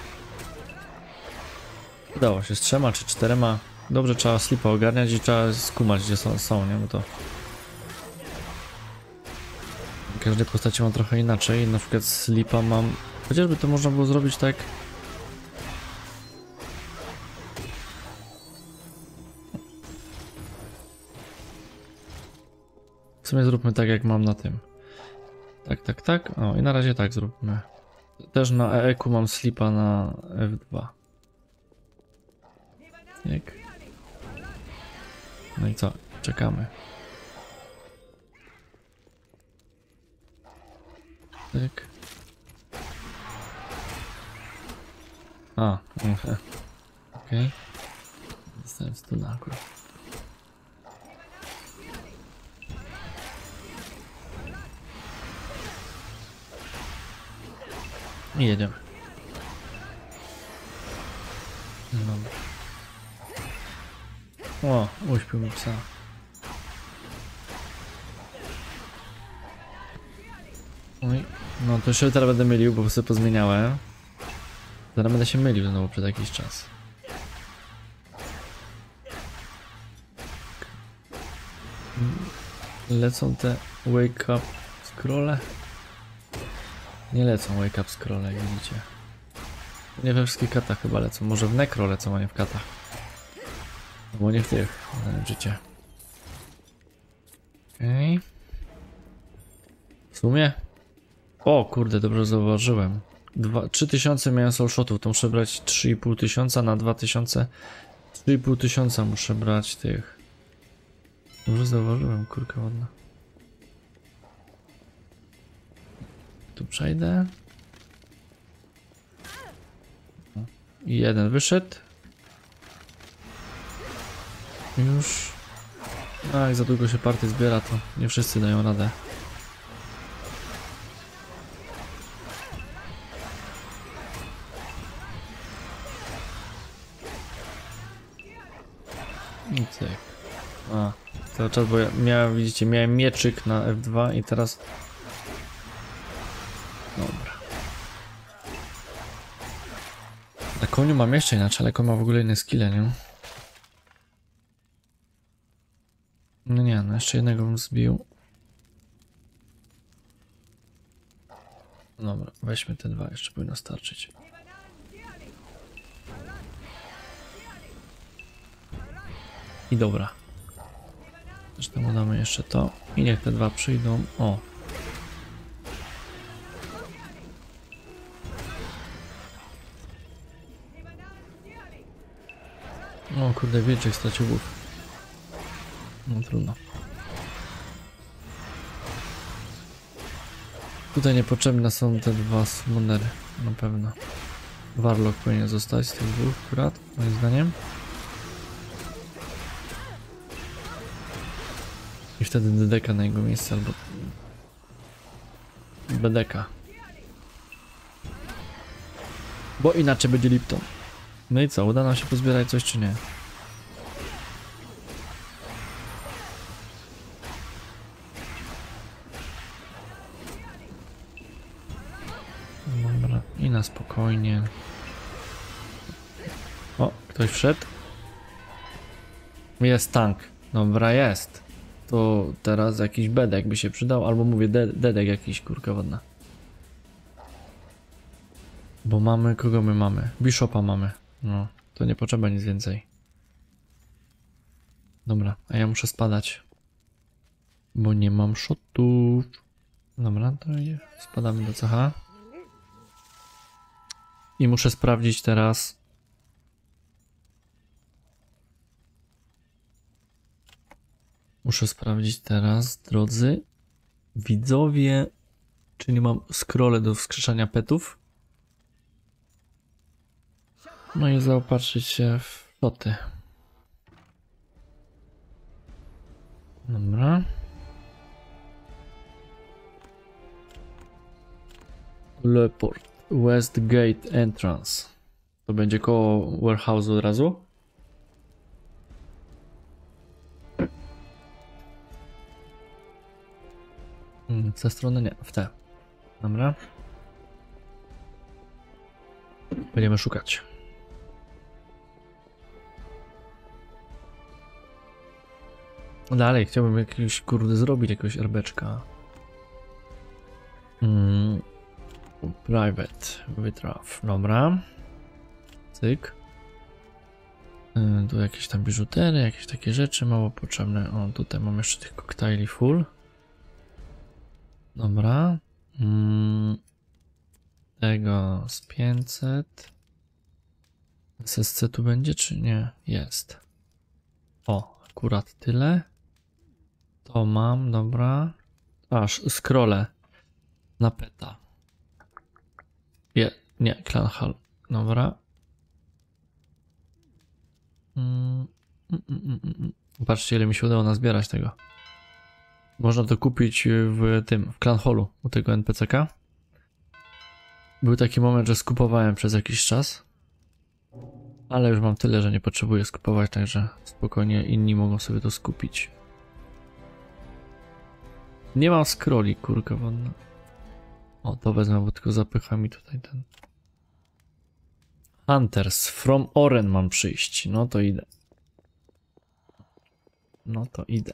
S1: Udało się z 3 czy 4. Dobrze, trzeba slipa ogarniać i trzeba skumać gdzie są, nie? Bo to... Każdej postaci mam trochę inaczej, na przykład slipa mam... Chociażby to można było zrobić tak... W sumie zróbmy tak jak mam na tym. Tak. O i na razie tak zróbmy. Też na EQ mam slipa na F2. Jak? No i co? Czekamy. Tak. A, okej. Dostałem stuna akurat. I jedziemy. Dobra. O, uśpił mi psa. Oj, no to się teraz będę mylił, bo sobie pozmieniałem. Zaraz będę się mylił znowu przez jakiś czas. Lecą te wake up scrolle? Nie lecą wake up scrolle, jak widzicie. Nie we wszystkich katach chyba lecą. Może w necro lecą, a nie w katach. Bo nie w tych, życie. Okej. W sumie? O kurde, dobrze zauważyłem. 3000 miałem soul shotów, to muszę brać 3500 na 2000. 3500 muszę brać tych. Dobrze zauważyłem, kurka ładna. Tu przejdę. I jeden wyszedł. Już. A jak za długo się party zbiera, to nie wszyscy dają radę. I tak. A, cały czas, bo ja miałem, widzicie, miałem mieczyk na F2 i teraz... Dobra. Na koniu mam jeszcze inaczej, ale koń ma w ogóle inne skille, nie? No nie, no jeszcze jednego bym zbił. Dobra, weźmy te dwa, jeszcze powinno starczyć. I dobra. Zresztą damy jeszcze to. I niech te dwa przyjdą. O. O kurde, wilczek stracił głów. No trudno. Tutaj niepotrzebne są te dwa summonery. Na pewno. Warlock powinien zostać z tych dwóch akurat, moim zdaniem. I wtedy DDK na jego miejsce, albo BDK. Bo inaczej będzie Lipton. No i co, uda nam się pozbierać coś czy nie? Dobra, i na spokojnie. O, ktoś wszedł. Jest tank. Dobra, jest. To teraz jakiś bedek by się przydał, albo mówię dedek jakiś, kurka wodna. Bo mamy, kogo my mamy? Bishopa mamy. No, to nie potrzeba nic więcej. Dobra, a ja muszę spadać. Bo nie mam shotów. Dobra, to spadamy do CH. I muszę sprawdzić teraz. Muszę sprawdzić teraz, drodzy widzowie, czy nie mam scrolle do wskrzeszania petów. No i zaopatrzyć się w loty. Dobra. Leport. Westgate Entrance. To będzie koło warehouse'u od razu. W tę stronę nie, w tę. Dobra. Będziemy szukać. Dalej, chciałbym jakiegoś kurde zrobić, jakiegoś erbeczka. Private wytraf, dobra. Cyk. Tu jakieś tam biżutery, jakieś takie rzeczy mało potrzebne. O, tutaj mam jeszcze tych koktajli full. Dobra. Tego z 500. SSC tu będzie, czy nie? Jest. O, akurat tyle. To mam, dobra. Aż scrollę na peta. Nie, Clan Hall. Dobra. Patrzcie, ile mi się udało nazbierać tego. Można to kupić w Clan Hallu, u tego NPC-ka. Był taki moment, że skupowałem przez jakiś czas. Ale już mam tyle, że nie potrzebuję skupować, także spokojnie inni mogą sobie to skupić. Nie mam scrolli, kurka wodna. O, to wezmę, bo tylko zapycha mi tutaj ten. Hunters from Oren mam przyjść. No to idę. No to idę.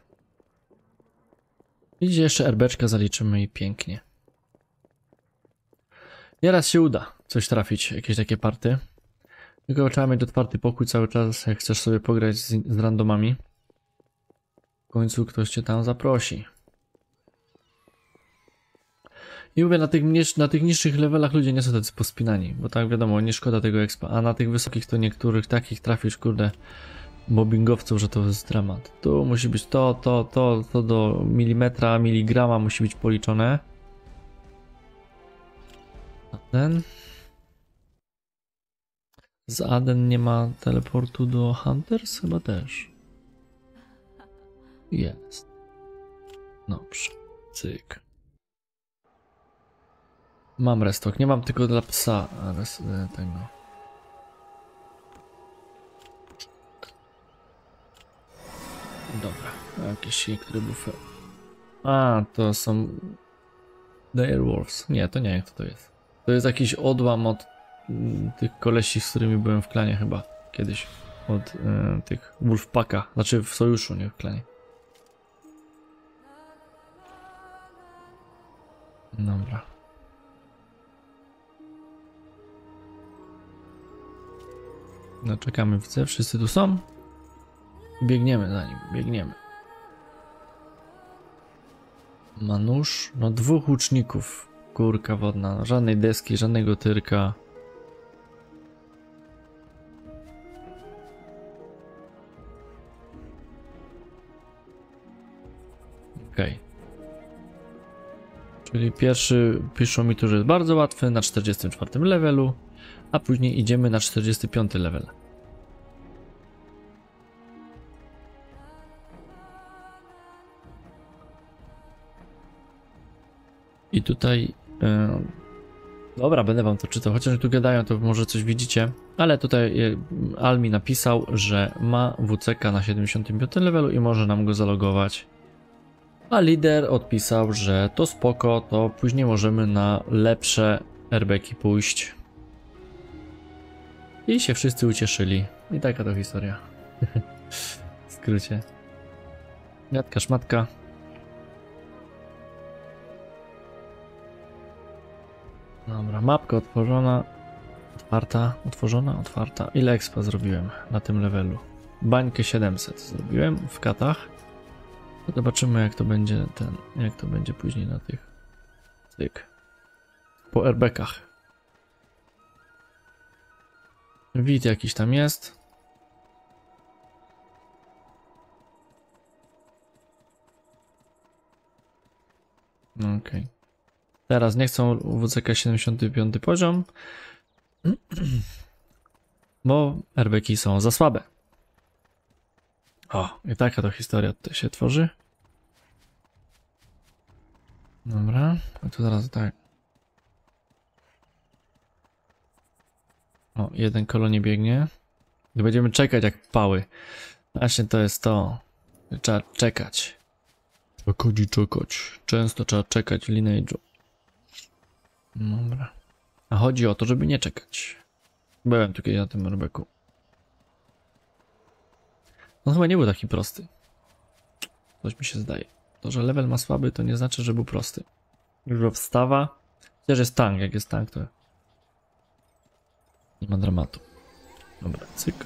S1: Idzie jeszcze erbeczka, zaliczymy i pięknie. Nieraz się uda coś trafić, jakieś takie party. Tylko trzeba mieć otwarty pokój cały czas, jak chcesz sobie pograć z randomami. W końcu ktoś cię tam zaprosi. I mówię, na tych niższych levelach ludzie nie są tacy pospinani, bo tak wiadomo, nie szkoda tego expa, a na tych wysokich to niektórych takich trafisz, kurde, mobbingowców, że to jest dramat. Tu musi być to do milimetra, miligrama musi być policzone. A ten... Z Aden nie ma teleportu do Hunters? Chyba też. Jest. Dobrze. Cyk. Mam restock, nie mam tylko dla psa tego. Dobra, jakieś niektóre bufy. A, to są Direwolves. Nie, to nie, kto to jest. To jest jakiś odłam od tych kolesi, z którymi byłem w klanie chyba kiedyś. Od tych Wolfpacka, znaczy w sojuszu, nie w klanie. Dobra. No czekamy, widzę, wszyscy tu są. Biegniemy za nim, biegniemy. Ma nóż, no 2 łuczników. Kurka wodna, żadnej deski, żadnego tyrka. Okej. Czyli pierwszy piszą mi tu, że jest bardzo łatwy, na 44 levelu, a później idziemy na 45 level. I tutaj... dobra, będę wam to czytał, chociaż tu gadają, to może coś widzicie, ale tutaj Almi napisał, że ma WCK na 75 levelu i może nam go zalogować. A lider odpisał, że to spoko, to później możemy na lepsze airbagi pójść. I się wszyscy ucieszyli. I taka to historia. W skrócie. Gadka szmatka. Dobra, mapka otworzona. Otwarta, otworzona, otwarta. Ile expa zrobiłem na tym levelu? Bańkę 700 zrobiłem w katach. Zobaczymy, jak to będzie jak to będzie później na tych. Cyk. Po airbagach. Wid jakiś tam jest. Okej. Teraz nie chcą WCK 75 poziom, bo RBki są za słabe. O, i taka to historia tutaj się tworzy. Dobra, a tu zaraz tak. O, jeden kolonie biegnie. I będziemy czekać jak pały. Właśnie to jest to. Trzeba czekać. Czekać i czekać. Często trzeba czekać w Lineage'u. Dobra. A chodzi o to, żeby nie czekać. Byłem tu kiedyś na tym Urbeku. No chyba nie był taki prosty. Coś mi się zdaje. To, że level ma słaby, to nie znaczy, że był prosty. Już wstawa. Chociaż jest tank. Jak jest tank, to nie ma dramatu. Dobra, cyk.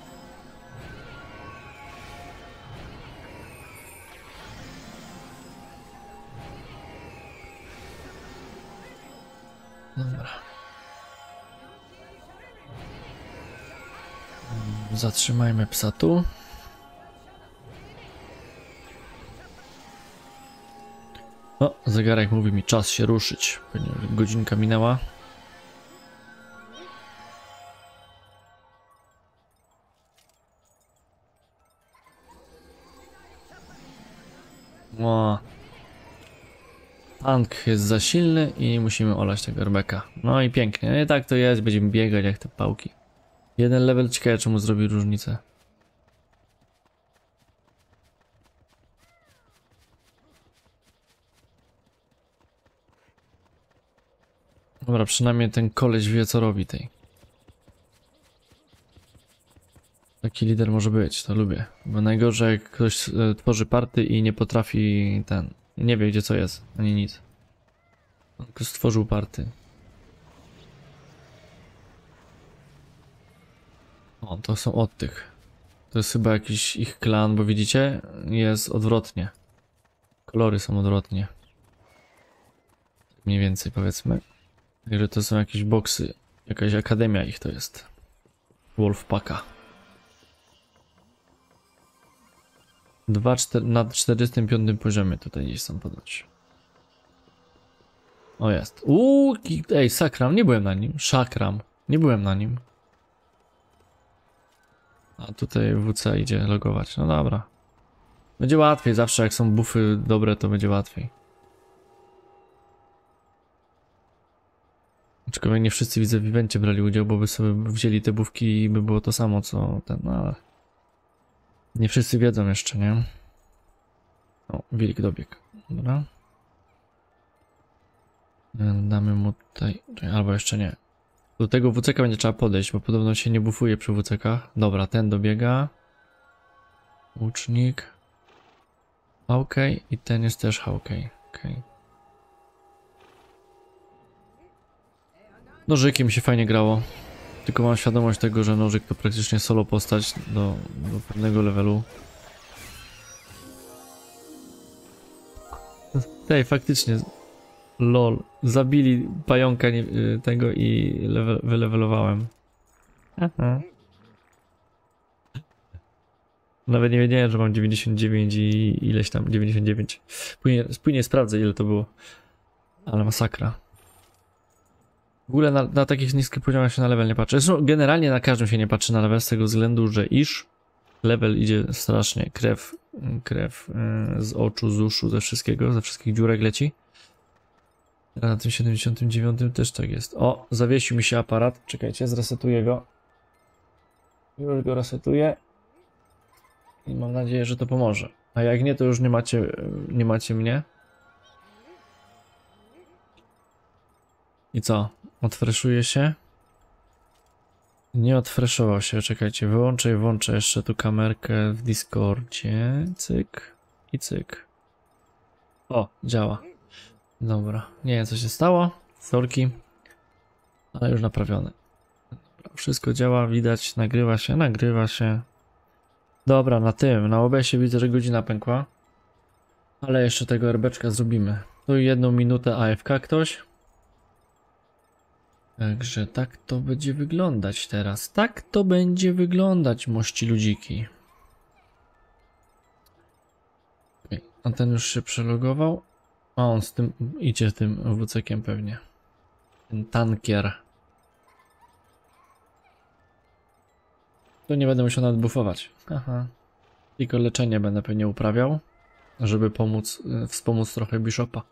S1: Dobra. Zatrzymajmy psa tu. O, zegarek mówi mi czas się ruszyć. Pewnie godzinka minęła. O. Tank jest za silny i musimy olać tego Urbeka. No i pięknie. I tak to jest. Będziemy biegać jak te pałki. Jeden level, ciekawe czemu zrobi różnicę. Dobra, przynajmniej ten koleś wie co robi tej. Taki lider może być, to lubię. Bo najgorzej jak ktoś tworzy party i nie potrafi nie wie gdzie co jest, ani nic. On tylko stworzył party. O, to są od tych. To jest chyba jakiś ich klan, bo widzicie? Jest odwrotnie. Kolory są odwrotnie. Mniej więcej powiedzmy. Także to są jakieś boksy. Jakaś akademia ich to jest. Wolfpacka. Na 45 poziomie tutaj gdzieś są podać. O jest. Ej, Sakram, nie byłem na nim. Szakram, nie byłem na nim. A tutaj WC idzie logować. No dobra. Będzie łatwiej, zawsze jak są buffy dobre, to będzie łatwiej. Aczkolwiek nie wszyscy widzę w evencie brali udział, bo by sobie wzięli te buffki i by było to samo co ten, no ale... Nie wszyscy wiedzą jeszcze, nie? O, wilk dobiegł. Dobra. Damy mu tutaj... Albo jeszcze nie. Do tego WCK będzie trzeba podejść, bo podobno się nie bufuje przy WCK. Dobra, ten dobiega. Łucznik. Hawkeye i ten jest też Hawkeye. Okay. Nożykiem mi się fajnie grało. Tylko mam świadomość tego, że nożyk to praktycznie solo postać do pewnego levelu. Ej, faktycznie. LOL. Zabili pająka tego i wylewelowałem. Aha. Nawet nie wiedziałem, że mam 99 i ileś tam 99. Później sprawdzę ile to było. Ale masakra. W ogóle na takich niskich poziomach się na level nie patrzy. Zresztą generalnie na każdym się nie patrzy na level z tego względu, że level idzie strasznie. Krew z oczu, z uszu, ze wszystkiego, ze wszystkich dziurek leci. Na tym 79 też tak jest. O, zawiesił mi się aparat. Czekajcie, zresetuję go. Już go resetuję. I mam nadzieję, że to pomoże. A jak nie, to już nie macie mnie. I co? Odfreszuje się? Nie odfreszował się, czekajcie, wyłączę i włączę jeszcze tu kamerkę w Discordzie. Cyk i cyk. O, działa. Dobra, nie wiem co się stało. Sorki. Ale już naprawione. Dobra, wszystko działa, widać, nagrywa się. Dobra, na OBS-ie widzę, że godzina pękła. Ale jeszcze tego RBczka zrobimy. Tu 1 minutę AFK ktoś. Także tak to będzie wyglądać teraz. Tak to będzie wyglądać, mości ludziki. Okay. A ten już się przelogował. A on z tym idzie tym WC-kiem pewnie. Ten tankier. To nie będę musiał nawet buffować. Aha. Tylko leczenie będę pewnie uprawiał, żeby pomóc, wspomóc trochę Bishopa.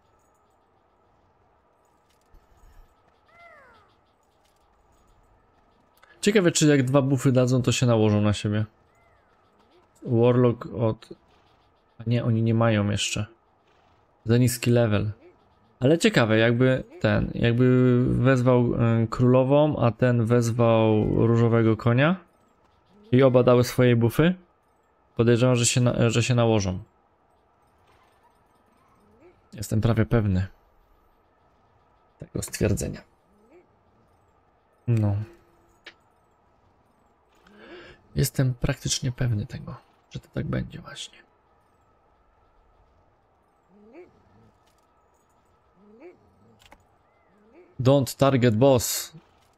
S1: Ciekawe, czy jak 2 buffy dadzą, to się nałożą na siebie. Warlock od... A nie, oni nie mają jeszcze. Za niski level. Ale ciekawe, jakby wezwał królową, a ten wezwał różowego konia i oba dały swoje buffy, podejrzewam, że się nałożą. Jestem prawie pewny tego stwierdzenia. No. Jestem praktycznie pewny tego, że to tak będzie właśnie. Don't target boss.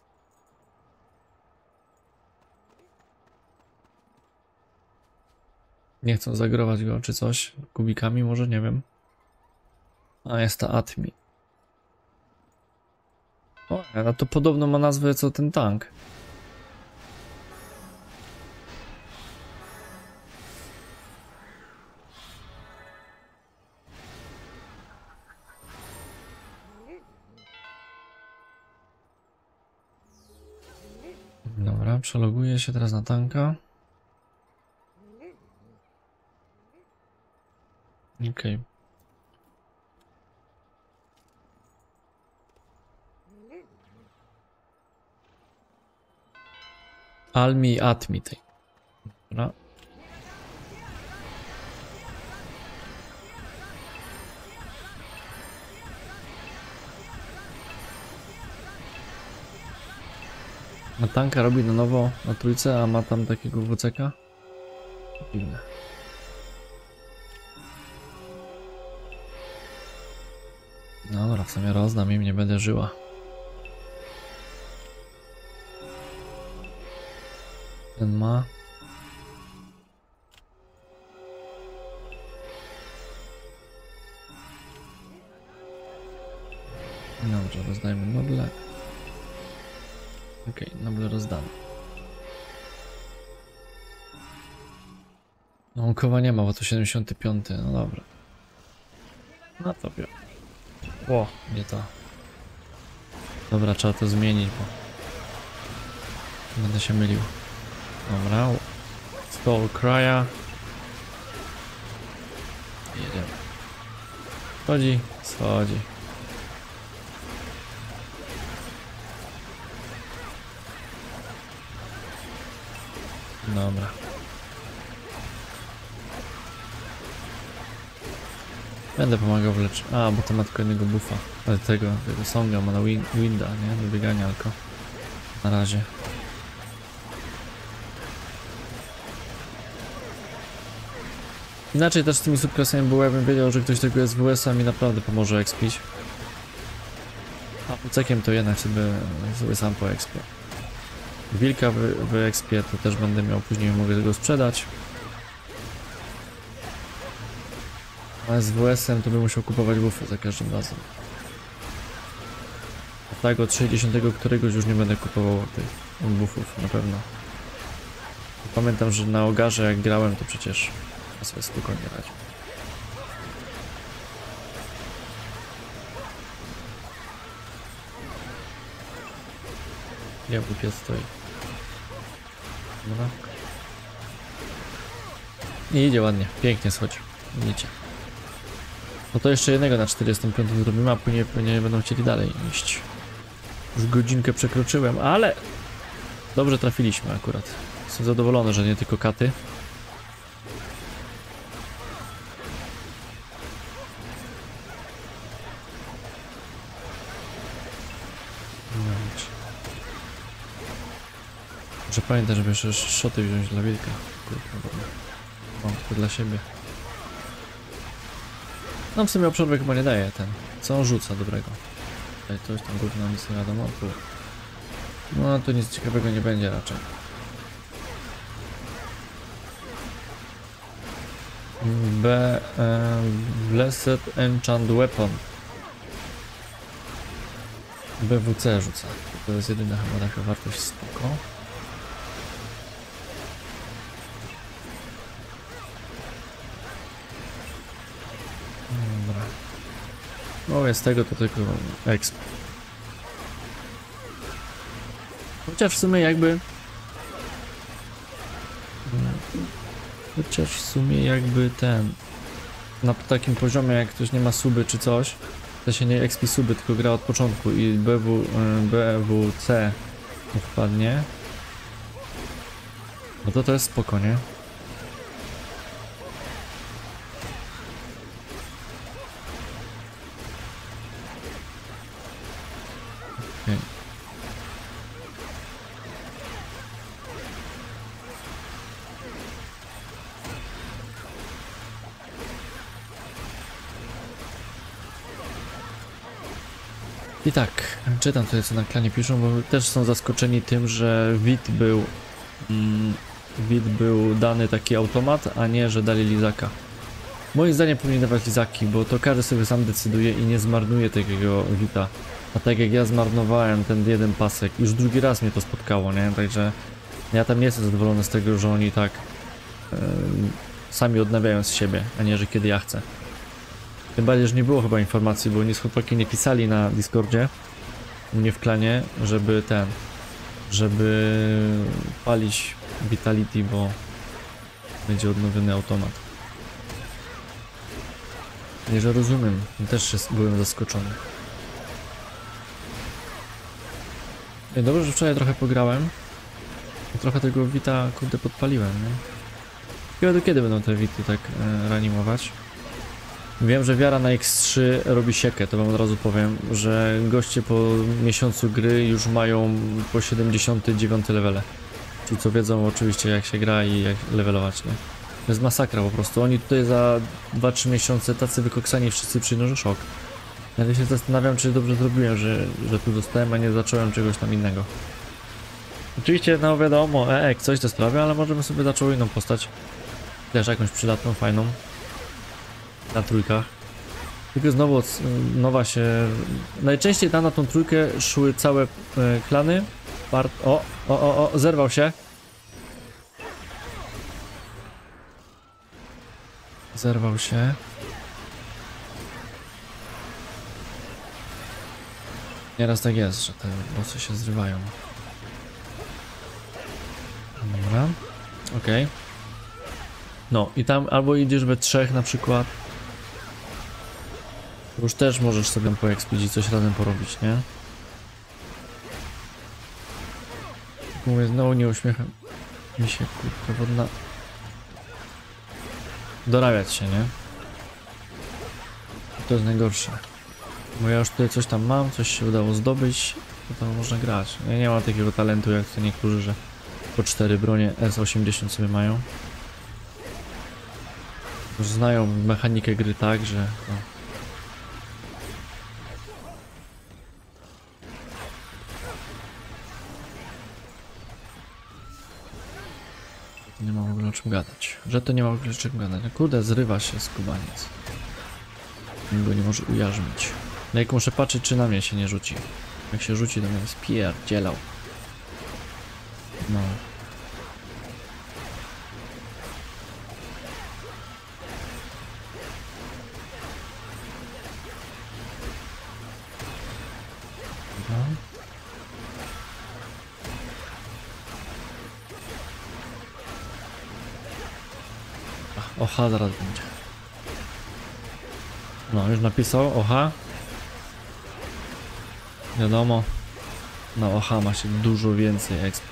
S1: Nie chcą zagrować go czy coś. Kubikami może, nie wiem. A jest ta Atmi. O, no to podobno ma nazwę co ten tank. Dobra, przeloguję się teraz na tanka. Okej. Almi Atmi tej. Dobra. A tanka robi na nowo na trójce, a ma tam takiego WCK? Dziwne. Dobra, w sumie rozdam im, nie będę żyła. Ten ma. Dobrze, rozdajmy noble. Okej, noble rozdamy. No, kowa nie ma, bo to 75, no dobra. No to biorę. O, nie to. Dobra, trzeba to zmienić, bo będę się mylił. Dobra, Stall Cry'a. Jedziemy. Schodzi, schodzi. Dobra. Będę pomagał w lecz... A, bo to ma tylko jednego buffa. Ale tego songa ma na winda, nie? Do biegania tylko. Na razie. Inaczej też z tymi subklasami było, ja bym wiedział, że ktoś tego jest w USA mi naprawdę pomoże expić. A ucekiem to jednak sobie sam po expie. Wilka w expie to też będę miał, później mogę tego sprzedać. A z WS-em to bym musiał kupować buffy za każdym razem. A tak od 60 któregoś już nie będę kupował tych buffów, na pewno. Pamiętam, że na Ogarze jak grałem, to przecież sobie spokojnie radził. Jak pies stoi. Dobra. I idzie ładnie, pięknie schodzi. Widzicie. No to jeszcze jednego na 45 zrobimy, a później będą chcieli dalej iść. Już godzinkę przekroczyłem, ale dobrze trafiliśmy akurat. Jestem zadowolony, że nie tylko katy. Muszę pamiętać, żeby jeszcze szoty wziąć dla wilka. Mam tylko dla siebie. No w sumie obszarby chyba nie daje ten. Co on rzuca dobrego? Tutaj coś tam gówno, nic nie wiadomo. Tu. No tu nic ciekawego nie będzie raczej. Blessed Enchant Weapon. BWC rzuca. To jest jedyna chyba taka wartość spoko. Dobra. No jest tego to tylko exp. Chociaż w sumie jakby... Chociaż w sumie jakby ten... Na takim poziomie jak ktoś nie ma suby czy coś, to się nie expi suby, tylko gra od początku i BWC mu wpadnie. No to jest spoko, nie? Okay. I tak, czytam tutaj co na klanie piszą, bo też są zaskoczeni tym, że Wit był dany taki automat, a nie, że dali lizaka. Moim zdaniem powinni dawać lizaki, bo to każdy sobie sam decyduje i nie zmarnuje takiego Wita. A tak jak ja zmarnowałem ten jeden pasek, już drugi raz mnie to spotkało, nie? Także ja tam nie jestem zadowolony z tego, że oni tak sami odnawiają z siebie, a nie, że kiedy ja chcę. Tym bardziej, że nie było chyba informacji, bo nic chłopaki nie pisali na Discordzie u mnie w klanie, żeby palić Vitality, bo będzie odnowiony automat. Nie, że rozumiem, też byłem zaskoczony. Dobrze, że wczoraj trochę pograłem. Trochę tego Vita, kurde, podpaliłem, nie? Ciekawe, do kiedy będą te Vity tak reanimować. Wiem, że wiara na X3 robi siekę, to wam od razu powiem, że goście po miesiącu gry już mają po 79 levele. Ci co wiedzą oczywiście jak się gra i jak levelować, nie? To jest masakra po prostu, oni tutaj za 2-3 miesiące tacy wykoksani wszyscy przyjdą, że szok. Ja się zastanawiam, czy dobrze zrobiłem, że tu zostałem, a nie zacząłem czegoś tam innego. Oczywiście, no wiadomo, coś te sprawy, ale możemy sobie zacząć inną postać. Też jakąś przydatną, fajną. Na trójkach. Tylko znowu nowa się... Najczęściej tam na tą trójkę szły całe klany. O, zerwał się. Zerwał się. Nieraz tak jest, że te bossy się zrywają. Dobra. Okej. No i tam albo idziesz we trzech na przykład. Już też możesz sobie po ekspedii coś razem porobić, nie? Mówię, znowu nie uśmiecham mi się, kurka wodna. Dorabiać się, nie? To jest najgorsze. Bo ja już tutaj coś tam mam, coś się udało zdobyć, to tam można grać. Ja nie mam takiego talentu jak te niektórzy, że po 4 bronie S80 sobie mają. Już znają mechanikę gry tak, że... No. Nie ma w ogóle o czym gadać. Że to nie ma w ogóle o czym gadać. No kurde, zrywa się skubaniec. Nikt go nie może ujarzmić. No jak muszę patrzeć, czy na mnie się nie rzuci. Jak się rzuci, to mnie spierdzielał. No. Oha zaraz będzie. No, już napisał, oha. Wiadomo. No, oha ma się dużo więcej exp.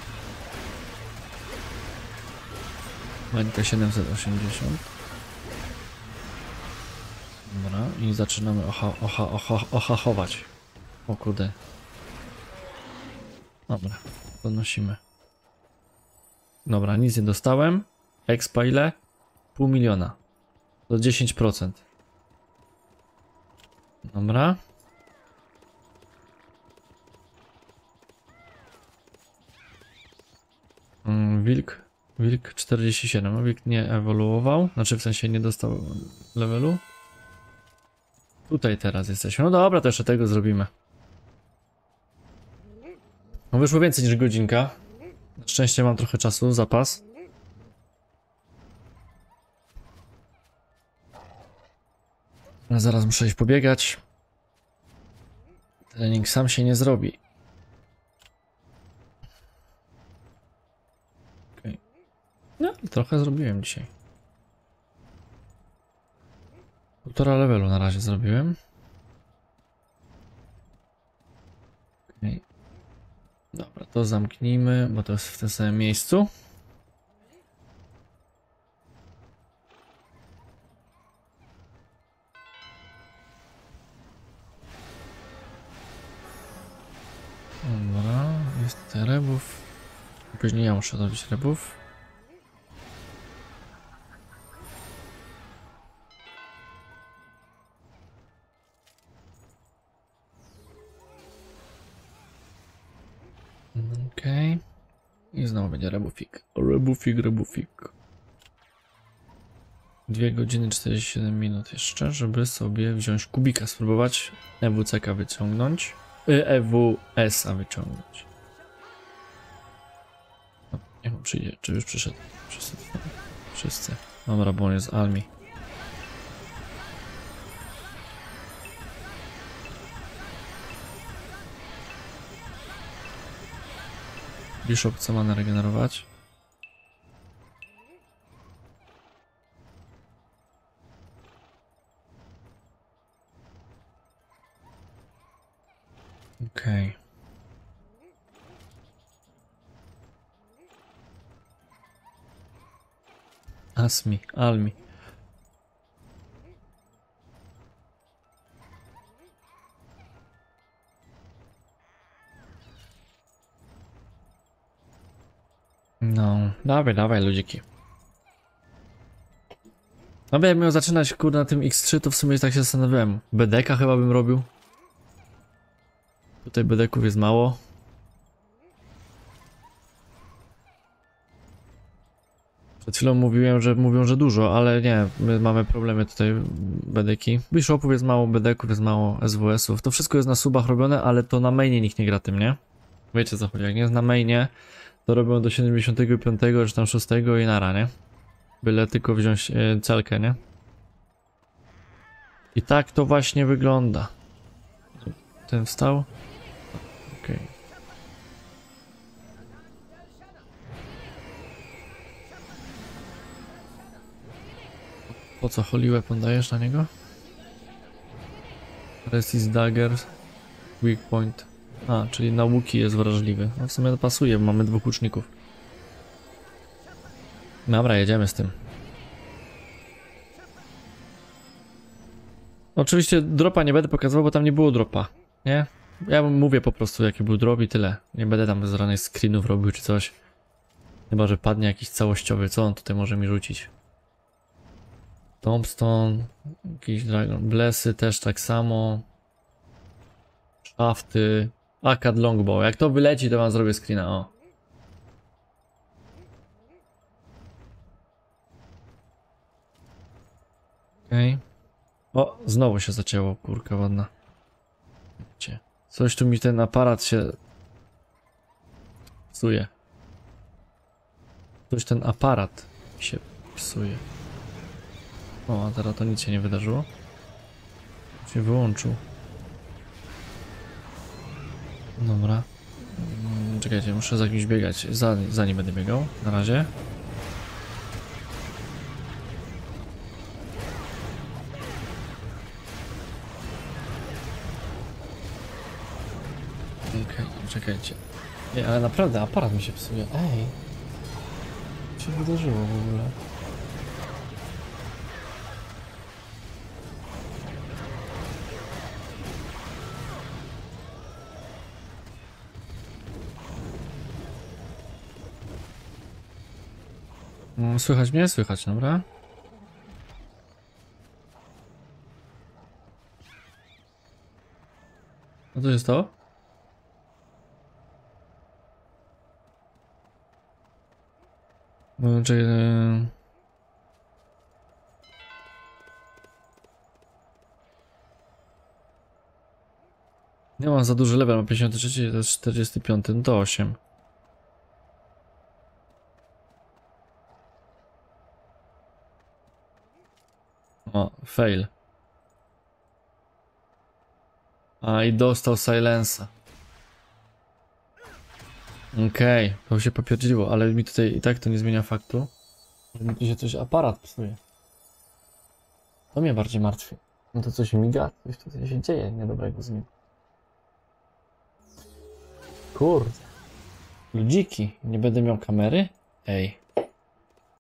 S1: Mańka 780. Dobra, i zaczynamy ohachować. O kurde. Dobra, podnosimy. Dobra, nic nie dostałem. Expa ile? 500 000. To 10%. Dobra. Wilk Wilk 47, no wilk nie ewoluował, znaczy w sensie nie dostał levelu. Tutaj teraz jesteśmy, no dobra, to jeszcze tego zrobimy. No wyszło więcej niż godzinka. Na szczęście mam trochę czasu, zapas. No zaraz muszę iść pobiegać. Trening sam się nie zrobi. Okay. No, trochę zrobiłem dzisiaj. 1,5 levelu na razie zrobiłem. Okay. Dobra, to zamknijmy, bo to jest w tym samym miejscu. Dobra, jest rebów. Później ja muszę zrobić rebów. Okej. I znowu będzie rebufik. Rebufik. 2 godziny 47 minut jeszcze, żeby sobie wziąć kubika, spróbować EWCK wyciągnąć. EWS-a wyciągnąć. No, niech on przyjdzie, czy już przyszedł? Wszyscy. Dobra, bo on jest Almi. Bishop co ma regenerować? Okej. Almi. No, dawaj ludziki. No bo jak miał zaczynać kurde na tym X3, to w sumie tak się zastanawiałem. BDK chyba bym robił. Tutaj BDK-ów jest mało. Przed chwilą mówiłem, że mówią, że dużo, ale nie, my mamy problemy tutaj BDK-i. Bishopów jest mało, BDK-ów jest mało, SWS-ów. To wszystko jest na subach robione, ale to na mainie nikt nie gra tym, nie? Wiecie co chodzi, jak nie jest na mainie, to robią do 75 czy tam 6 i nara, nie? Byle tylko wziąć celkę, nie? I tak to właśnie wygląda. Ten wstał? Okej. Po co Holy Weapon dajesz na niego? Resist Dagger, Weak Point. A, czyli na łuki jest wrażliwy. No w sumie to pasuje, bo mamy 2 łuczników. Dobra, jedziemy z tym. Oczywiście dropa nie będę pokazywał, bo tam nie było dropa, nie? Ja mówię po prostu jaki był drop i tyle. Nie będę tam z ranych screenów robił czy coś. Chyba, że padnie jakiś całościowy. Co on tutaj może mi rzucić? Tombstone, jakiś Dragon Blessy też tak samo. Shafty, Akad Longbow. Jak to wyleci, to wam zrobię screena, o. Okej. O, znowu się zacięło, kurka ładna. Coś tu mi ten aparat się psuje. Coś ten aparat się psuje. O, a teraz to nic się nie wydarzyło. Się wyłączył. Dobra. Czekajcie, muszę za kimś biegać. Za nim będę biegał. Na razie. Okej, czekajcie. Nie, ale naprawdę aparat mi się psuje. Ej. Co się wydarzyło w ogóle? Słychać mnie? Słychać, dobra. No to jest to? Czy... Nie mam za duży level, mam 53, to jest 45, no to 8. O, fail. A i dostał silensa. Okej, to się popierdziło, ale mi tutaj i tak to nie zmienia faktu, że mi tu się coś aparat psuje. To mnie bardziej martwi. No to coś miga, coś tutaj się dzieje niedobrego z nim. Kurde. Ludziki, nie będę miał kamery? Ej.